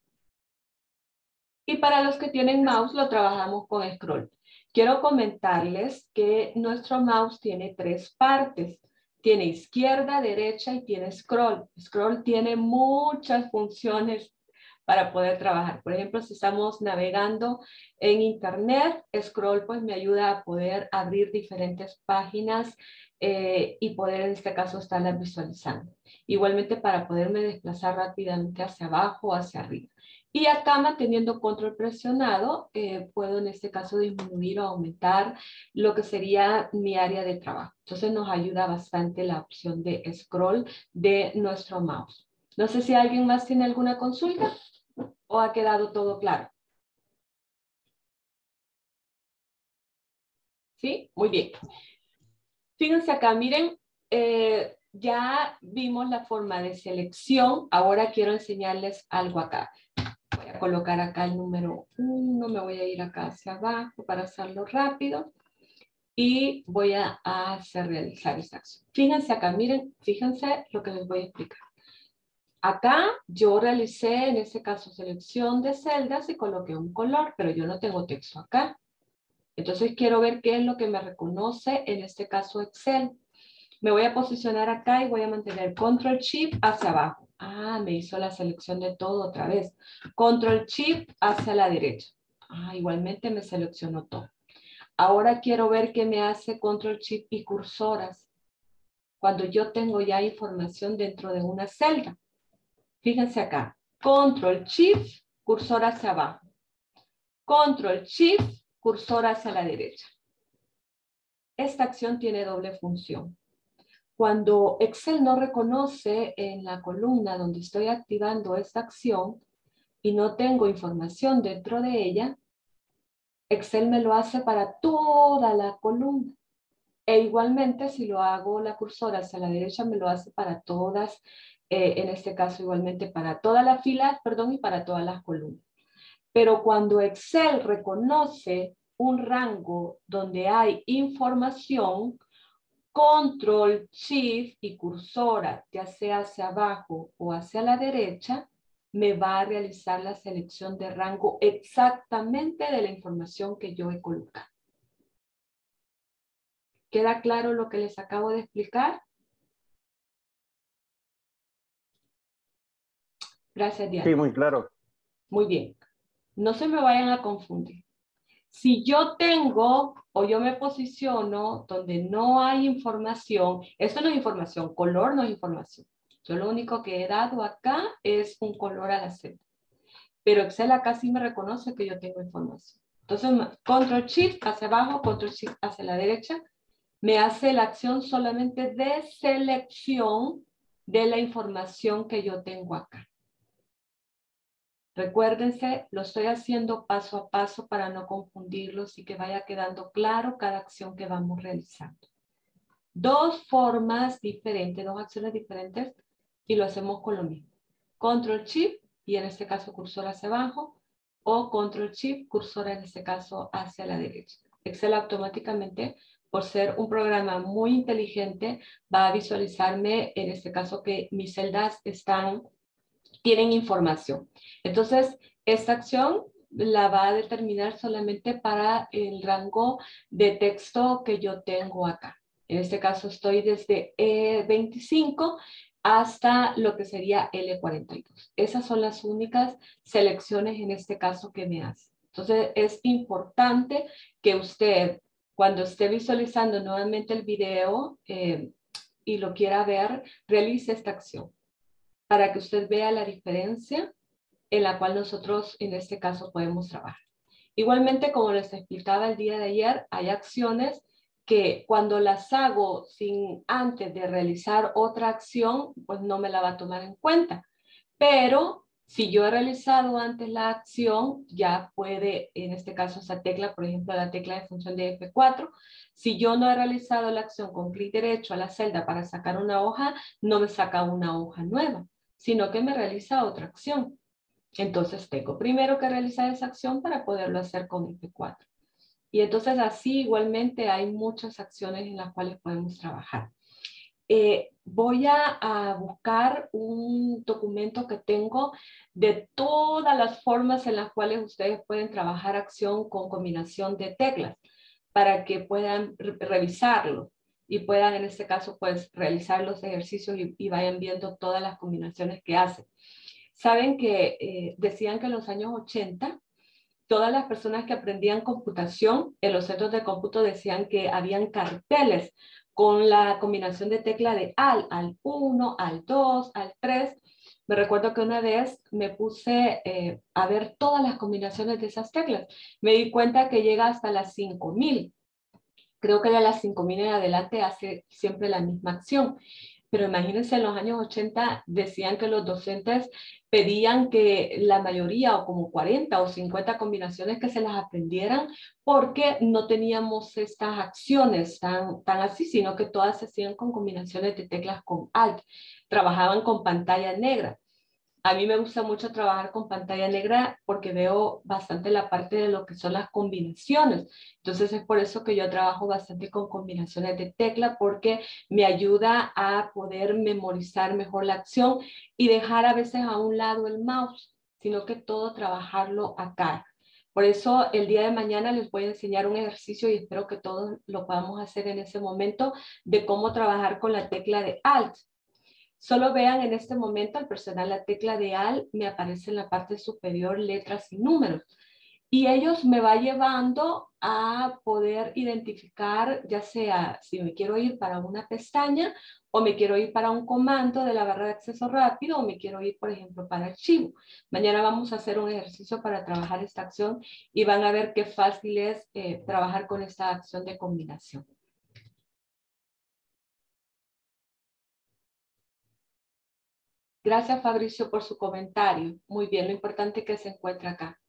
Y para los que tienen mouse, lo trabajamos con scroll. Quiero comentarles que nuestro mouse tiene 3 partes. Tiene izquierda, derecha y tiene scroll. Scroll tiene muchas funciones para poder trabajar. Por ejemplo, si estamos navegando en internet, scroll pues me ayuda a poder abrir diferentes páginas y poder en este caso estarlas visualizando. Igualmente para poderme desplazar rápidamente hacia abajo o hacia arriba. Y acá manteniendo control presionado, puedo en este caso disminuir o aumentar lo que sería mi área de trabajo. Entonces nos ayuda bastante la opción de scroll de nuestro mouse. No sé si alguien más tiene alguna consulta o ha quedado todo claro. ¿Sí? Muy bien. Fíjense acá, miren, ya vimos la forma de selección. Ahora quiero enseñarles algo acá. Voy a colocar acá el número 1, me voy a ir acá hacia abajo para hacerlo rápido y voy a realizar esta acción. Fíjense acá, miren, fíjense lo que les voy a explicar. Acá yo realicé en este caso selección de celdas y coloqué un color, pero yo no tengo texto acá. Entonces quiero ver qué es lo que me reconoce en este caso Excel. Me voy a posicionar acá y voy a mantener Control Shift hacia abajo. Me hizo la selección de todo otra vez. Control Shift hacia la derecha. Igualmente me seleccionó todo. Ahora quiero ver qué me hace Control Shift y cursoras. Cuando yo tengo ya información dentro de una celda. Fíjense acá. Control Shift, cursor hacia abajo. Control Shift, cursor hacia la derecha. Esta acción tiene doble función. Cuando Excel no reconoce en la columna donde estoy activando esta acción y no tengo información dentro de ella, Excel me lo hace para toda la columna. E igualmente si lo hago la cursora hacia la derecha me lo hace para todas, en este caso igualmente para toda la fila, perdón, y para todas las columnas. Pero cuando Excel reconoce un rango donde hay información, Control, Shift y cursora, ya sea hacia abajo o hacia la derecha, me va a realizar la selección de rango exactamente de la información que yo he colocado. ¿Queda claro lo que les acabo de explicar? Gracias, Diana. Sí, muy claro. Muy bien. No se me vayan a confundir. Si yo tengo o yo me posiciono donde no hay información, esto no es información, color no es información. Yo lo único que he dado acá es un color a la celda. Pero Excel acá sí me reconoce que yo tengo información. Entonces, Control Shift hacia abajo, Control Shift hacia la derecha, me hace la acción solamente de selección de la información que yo tengo acá. Recuérdense, lo estoy haciendo paso a paso para no confundirlos y que vaya quedando claro cada acción que vamos realizando. Dos formas diferentes, dos acciones diferentes y lo hacemos con lo mismo. Control Shift y en este caso cursor hacia abajo o Control Shift, cursor en este caso hacia la derecha. Excel automáticamente, por ser un programa muy inteligente, va a visualizarme en este caso que mis celdas tienen información. Entonces, esta acción la va a determinar solamente para el rango de texto que yo tengo acá. En este caso estoy desde E25 hasta lo que sería L42. Esas son las únicas selecciones en este caso que me hace. Entonces, es importante que usted, cuando esté visualizando nuevamente el video y lo quiera ver, realice esta acción para que usted vea la diferencia en la cual nosotros en este caso podemos trabajar. Igualmente, como les explicaba el día de ayer, hay acciones que cuando las hago sin antes de realizar otra acción, pues no me la va a tomar en cuenta. Pero si yo he realizado antes la acción, ya puede, en este caso esa tecla, por ejemplo, la tecla de función de F4, si yo no he realizado la acción con clic derecho a la celda para sacar una hoja, no me saca una hoja nueva, sino que me realiza otra acción. Entonces tengo primero que realizar esa acción para poderlo hacer con F4. Y entonces así igualmente hay muchas acciones en las cuales podemos trabajar. Voy a buscar un documento que tengo de todas las formas en las cuales ustedes pueden trabajar acción con combinación de teclas para que puedan revisarlo y puedan en este caso pues realizar los ejercicios y vayan viendo todas las combinaciones que hacen. Saben que decían que en los años 80 todas las personas que aprendían computación en los centros de cómputo decían que habían carteles con la combinación de tecla de al 1, al 2, al 3. Me recuerdo que una vez me puse a ver todas las combinaciones de esas teclas. Me di cuenta que llega hasta las 5000. Creo que de las 5000 en adelante hace siempre la misma acción. Pero imagínense, en los años 80 decían que los docentes pedían que la mayoría o como 40 o 50 combinaciones que se las aprendieran porque no teníamos estas acciones tan así, sino que todas se hacían con combinaciones de teclas con Alt. Trabajaban con pantalla negra. A mí me gusta mucho trabajar con pantalla negra porque veo bastante la parte de lo que son las combinaciones. Entonces es por eso que yo trabajo bastante con combinaciones de tecla porque me ayuda a poder memorizar mejor la acción y dejar a veces a un lado el mouse, sino que todo trabajarlo acá. Por eso el día de mañana les voy a enseñar un ejercicio y espero que todos lo podamos hacer en ese momento de cómo trabajar con la tecla de Alt. Solo vean en este momento al presionar la tecla de Alt, me aparece en la parte superior letras y números. Y ellos me va llevando a poder identificar, ya sea si me quiero ir para una pestaña o me quiero ir para un comando de la barra de acceso rápido o me quiero ir, por ejemplo, para archivo. Mañana vamos a hacer un ejercicio para trabajar esta acción y van a ver qué fácil es trabajar con esta acción de combinación. Gracias, Fabricio, por su comentario. Muy bien, lo importante es que se encuentra acá.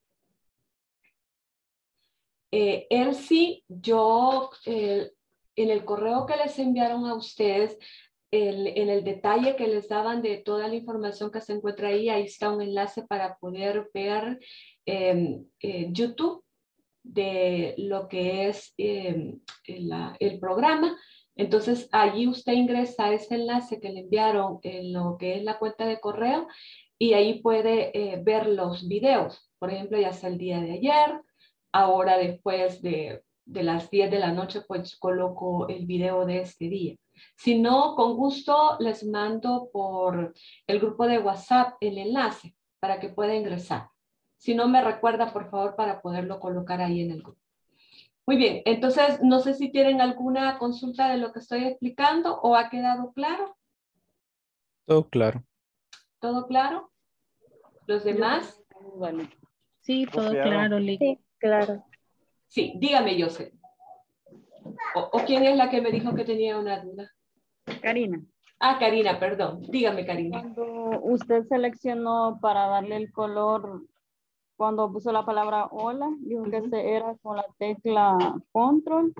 Elsie, yo en el correo que les enviaron a ustedes, en el detalle que les daban de toda la información que se encuentra ahí está un enlace para poder ver YouTube de lo que es el programa. Entonces, allí usted ingresa a ese enlace que le enviaron en lo que es la cuenta de correo y ahí puede ver los videos. Por ejemplo, ya sea el día de ayer, ahora después de las 10 de la noche, pues coloco el video de este día. Si no, con gusto les mando por el grupo de WhatsApp el enlace para que pueda ingresar. Si no, me recuerda, por favor, para poderlo colocar ahí en el grupo. Muy bien, entonces no sé si tienen alguna consulta de lo que estoy explicando o ha quedado claro. Todo claro. ¿Todo claro? ¿Los demás? Sí, todo Copiado. claro, Lick. Sí, claro. Sí, dígame, Joseph. ¿O quién es la que me dijo que tenía una duda? Karina, Ah, Karina, perdón. Dígame, Karina. Cuando usted seleccionó para darle el color, cuando puso la palabra hola, dijo que se era con la tecla control.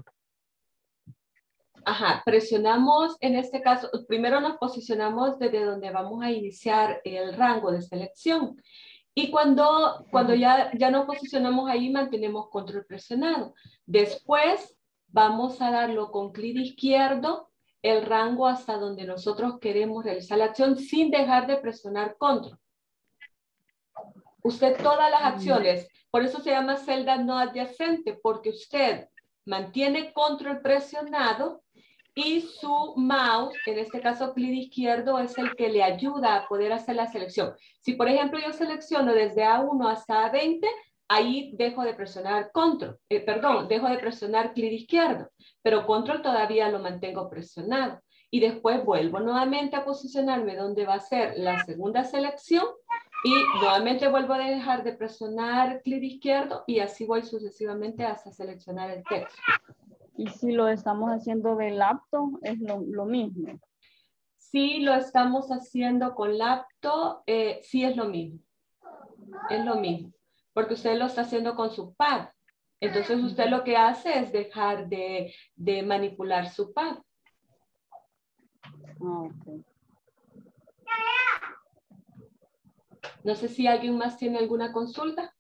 Ajá, presionamos, en este caso, primero nos posicionamos desde donde vamos a iniciar el rango de selección. Y cuando ya nos posicionamos ahí, mantenemos control presionado. Después vamos a darlo con clic izquierdo, el rango hasta donde nosotros queremos realizar la acción sin dejar de presionar control. Usted todas las acciones, por eso se llama celda no adyacente, porque usted mantiene control presionado y su mouse, en este caso clic izquierdo, es el que le ayuda a poder hacer la selección. Si por ejemplo yo selecciono desde A1 hasta A20, ahí dejo de presionar control, dejo de presionar clic izquierdo, pero control todavía lo mantengo presionado. Y después vuelvo nuevamente a posicionarme donde va a ser la segunda selección y nuevamente vuelvo a dejar de presionar clic izquierdo y así voy sucesivamente hasta seleccionar el texto. Y si lo estamos haciendo de laptop, es lo mismo. Si lo estamos haciendo con laptop, sí es lo mismo. Es lo mismo. Porque usted lo está haciendo con su pad. Entonces usted lo que hace es dejar de manipular su pad. Okay. No sé si alguien más tiene alguna consulta.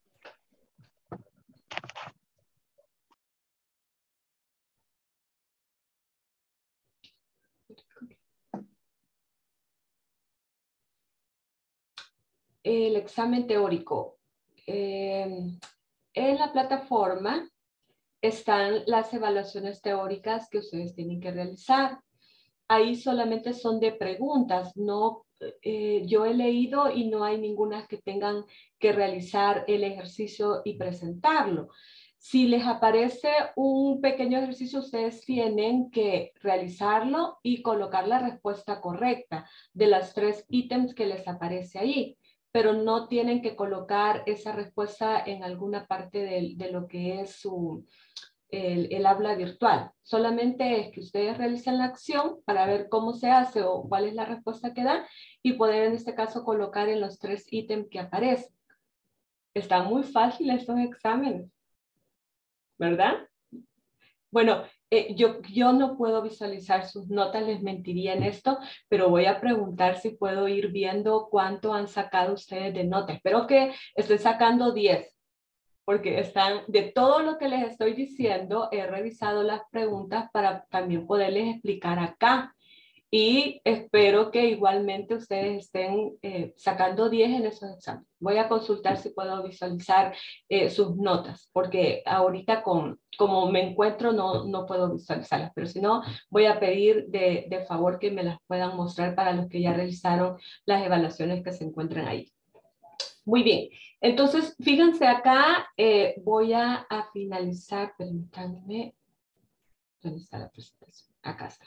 El examen teórico. En la plataforma están las evaluaciones teóricas que ustedes tienen que realizar. Ahí solamente son de preguntas, no, yo he leído y no hay ninguna que tengan que realizar el ejercicio y presentarlo. Si les aparece un pequeño ejercicio, ustedes tienen que realizarlo y colocar la respuesta correcta de las 3 ítems que les aparece ahí, pero no tienen que colocar esa respuesta en alguna parte de lo que es el aula virtual. Solamente es que ustedes realicen la acción para ver cómo se hace o cuál es la respuesta que dan y poder en este caso colocar en los 3 ítems que aparecen. Está muy fácil estos exámenes, ¿verdad? Bueno, yo no puedo visualizar sus notas, les mentiría en esto, pero voy a preguntar si puedo ir viendo cuánto han sacado ustedes de nota. Espero que estén sacando 10. Porque están, de todo lo que les estoy diciendo, he revisado las preguntas para también poderles explicar acá. Y espero que igualmente ustedes estén sacando 10 en esos exámenes. Voy a consultar si puedo visualizar sus notas, porque ahorita como me encuentro no puedo visualizarlas, pero si no, voy a pedir de favor que me las puedan mostrar para los que ya realizaron las evaluaciones que se encuentran ahí. Muy bien, entonces fíjense acá, voy a finalizar, permítanme, ¿dónde está la presentación? Acá está.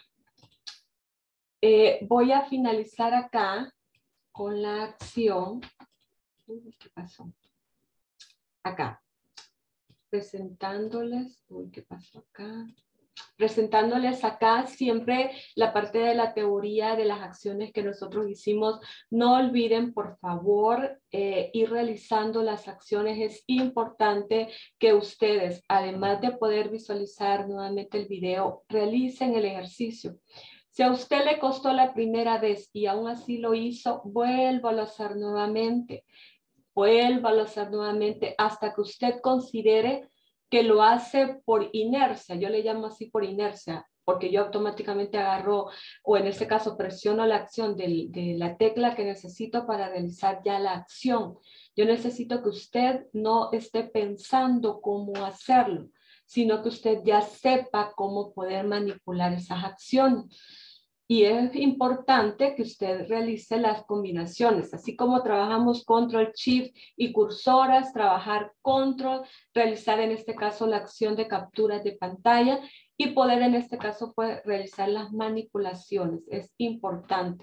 Voy a finalizar acá con la acción, ¿qué pasó? Acá, presentándoles, ¿qué pasó acá? Presentándoles acá siempre la parte de la teoría de las acciones que nosotros hicimos. No olviden, por favor, ir realizando las acciones. Es importante que ustedes, además de poder visualizar nuevamente el video, realicen el ejercicio. Si a usted le costó la primera vez y aún así lo hizo, vuélvalo a hacer nuevamente. Vuélvalo a hacer nuevamente hasta que usted considere que lo hace por inercia. Yo le llamo así por inercia, porque yo automáticamente agarro, o en este caso presiono la acción de la tecla que necesito para realizar ya la acción. Yo necesito que usted no esté pensando cómo hacerlo, sino que usted ya sepa cómo poder manipular esas acciones. Y es importante que usted realice las combinaciones, así como trabajamos control, shift y cursoras, trabajar control, realizar en este caso la acción de capturas de pantalla y poder en este caso pues, realizar las manipulaciones. Es importante.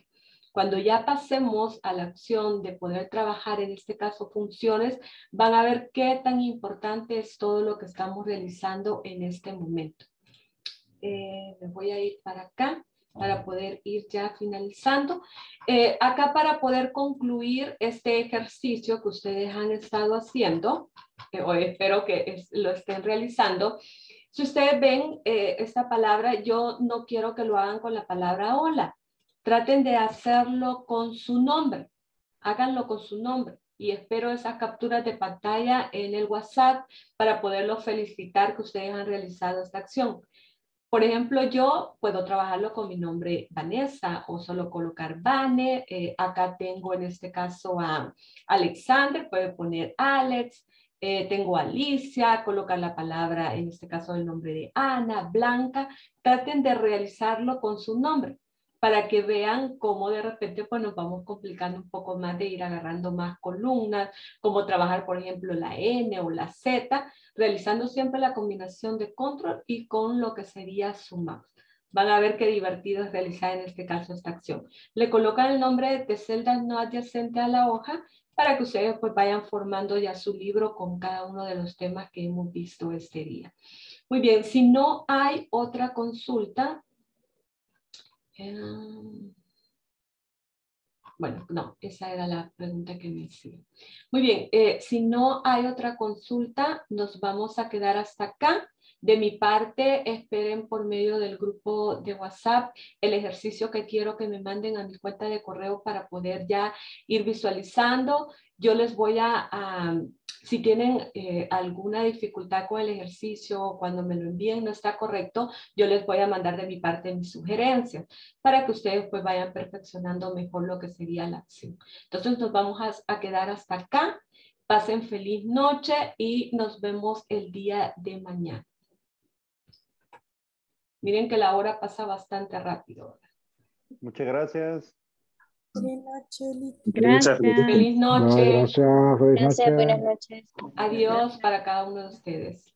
Cuando ya pasemos a la acción de poder trabajar, en este caso funciones, van a ver qué tan importante es todo lo que estamos realizando en este momento. Me voy a ir para acá para poder ir ya finalizando. Acá para poder concluir este ejercicio que ustedes han estado haciendo, o espero que lo estén realizando. Si ustedes ven esta palabra, yo no quiero que lo hagan con la palabra hola. Traten de hacerlo con su nombre. Háganlo con su nombre. Y espero esas capturas de pantalla en el WhatsApp para poderlos felicitar que ustedes han realizado esta acción. Por ejemplo, yo puedo trabajarlo con mi nombre Vanessa o solo colocar Vane. Acá tengo en este caso a Alexander, puede poner Alex. Tengo a Alicia, colocar la palabra, en este caso el nombre de Ana, Blanca. Traten de realizarlo con su nombre para que vean cómo de repente pues nos vamos complicando un poco más de ir agarrando más columnas, cómo trabajar por ejemplo la N o la Z, realizando siempre la combinación de control y con lo que sería su mouse. Van a ver qué divertido es realizar en este caso esta acción. Le colocan el nombre de celda no adyacente a la hoja para que ustedes pues vayan formando ya su libro con cada uno de los temas que hemos visto este día. Muy bien, si no hay otra consulta, bueno, no, esa era la pregunta que me hacía. Muy bien, si no hay otra consulta, nos vamos a quedar hasta acá. De mi parte, esperen por medio del grupo de WhatsApp el ejercicio que quiero que me manden a mi cuenta de correo para poder ya ir visualizando. Yo les voy si tienen alguna dificultad con el ejercicio o cuando me lo envíen no está correcto, yo les voy a mandar de mi parte mis sugerencias para que ustedes pues vayan perfeccionando mejor lo que sería la acción. Entonces nos vamos a quedar hasta acá. Pasen feliz noche y nos vemos el día de mañana. Miren que la hora pasa bastante rápido. Muchas gracias. Gracias. Feliz noche. Gracias, feliz Gracias, noche. buenas noches. Adiós para cada uno de ustedes.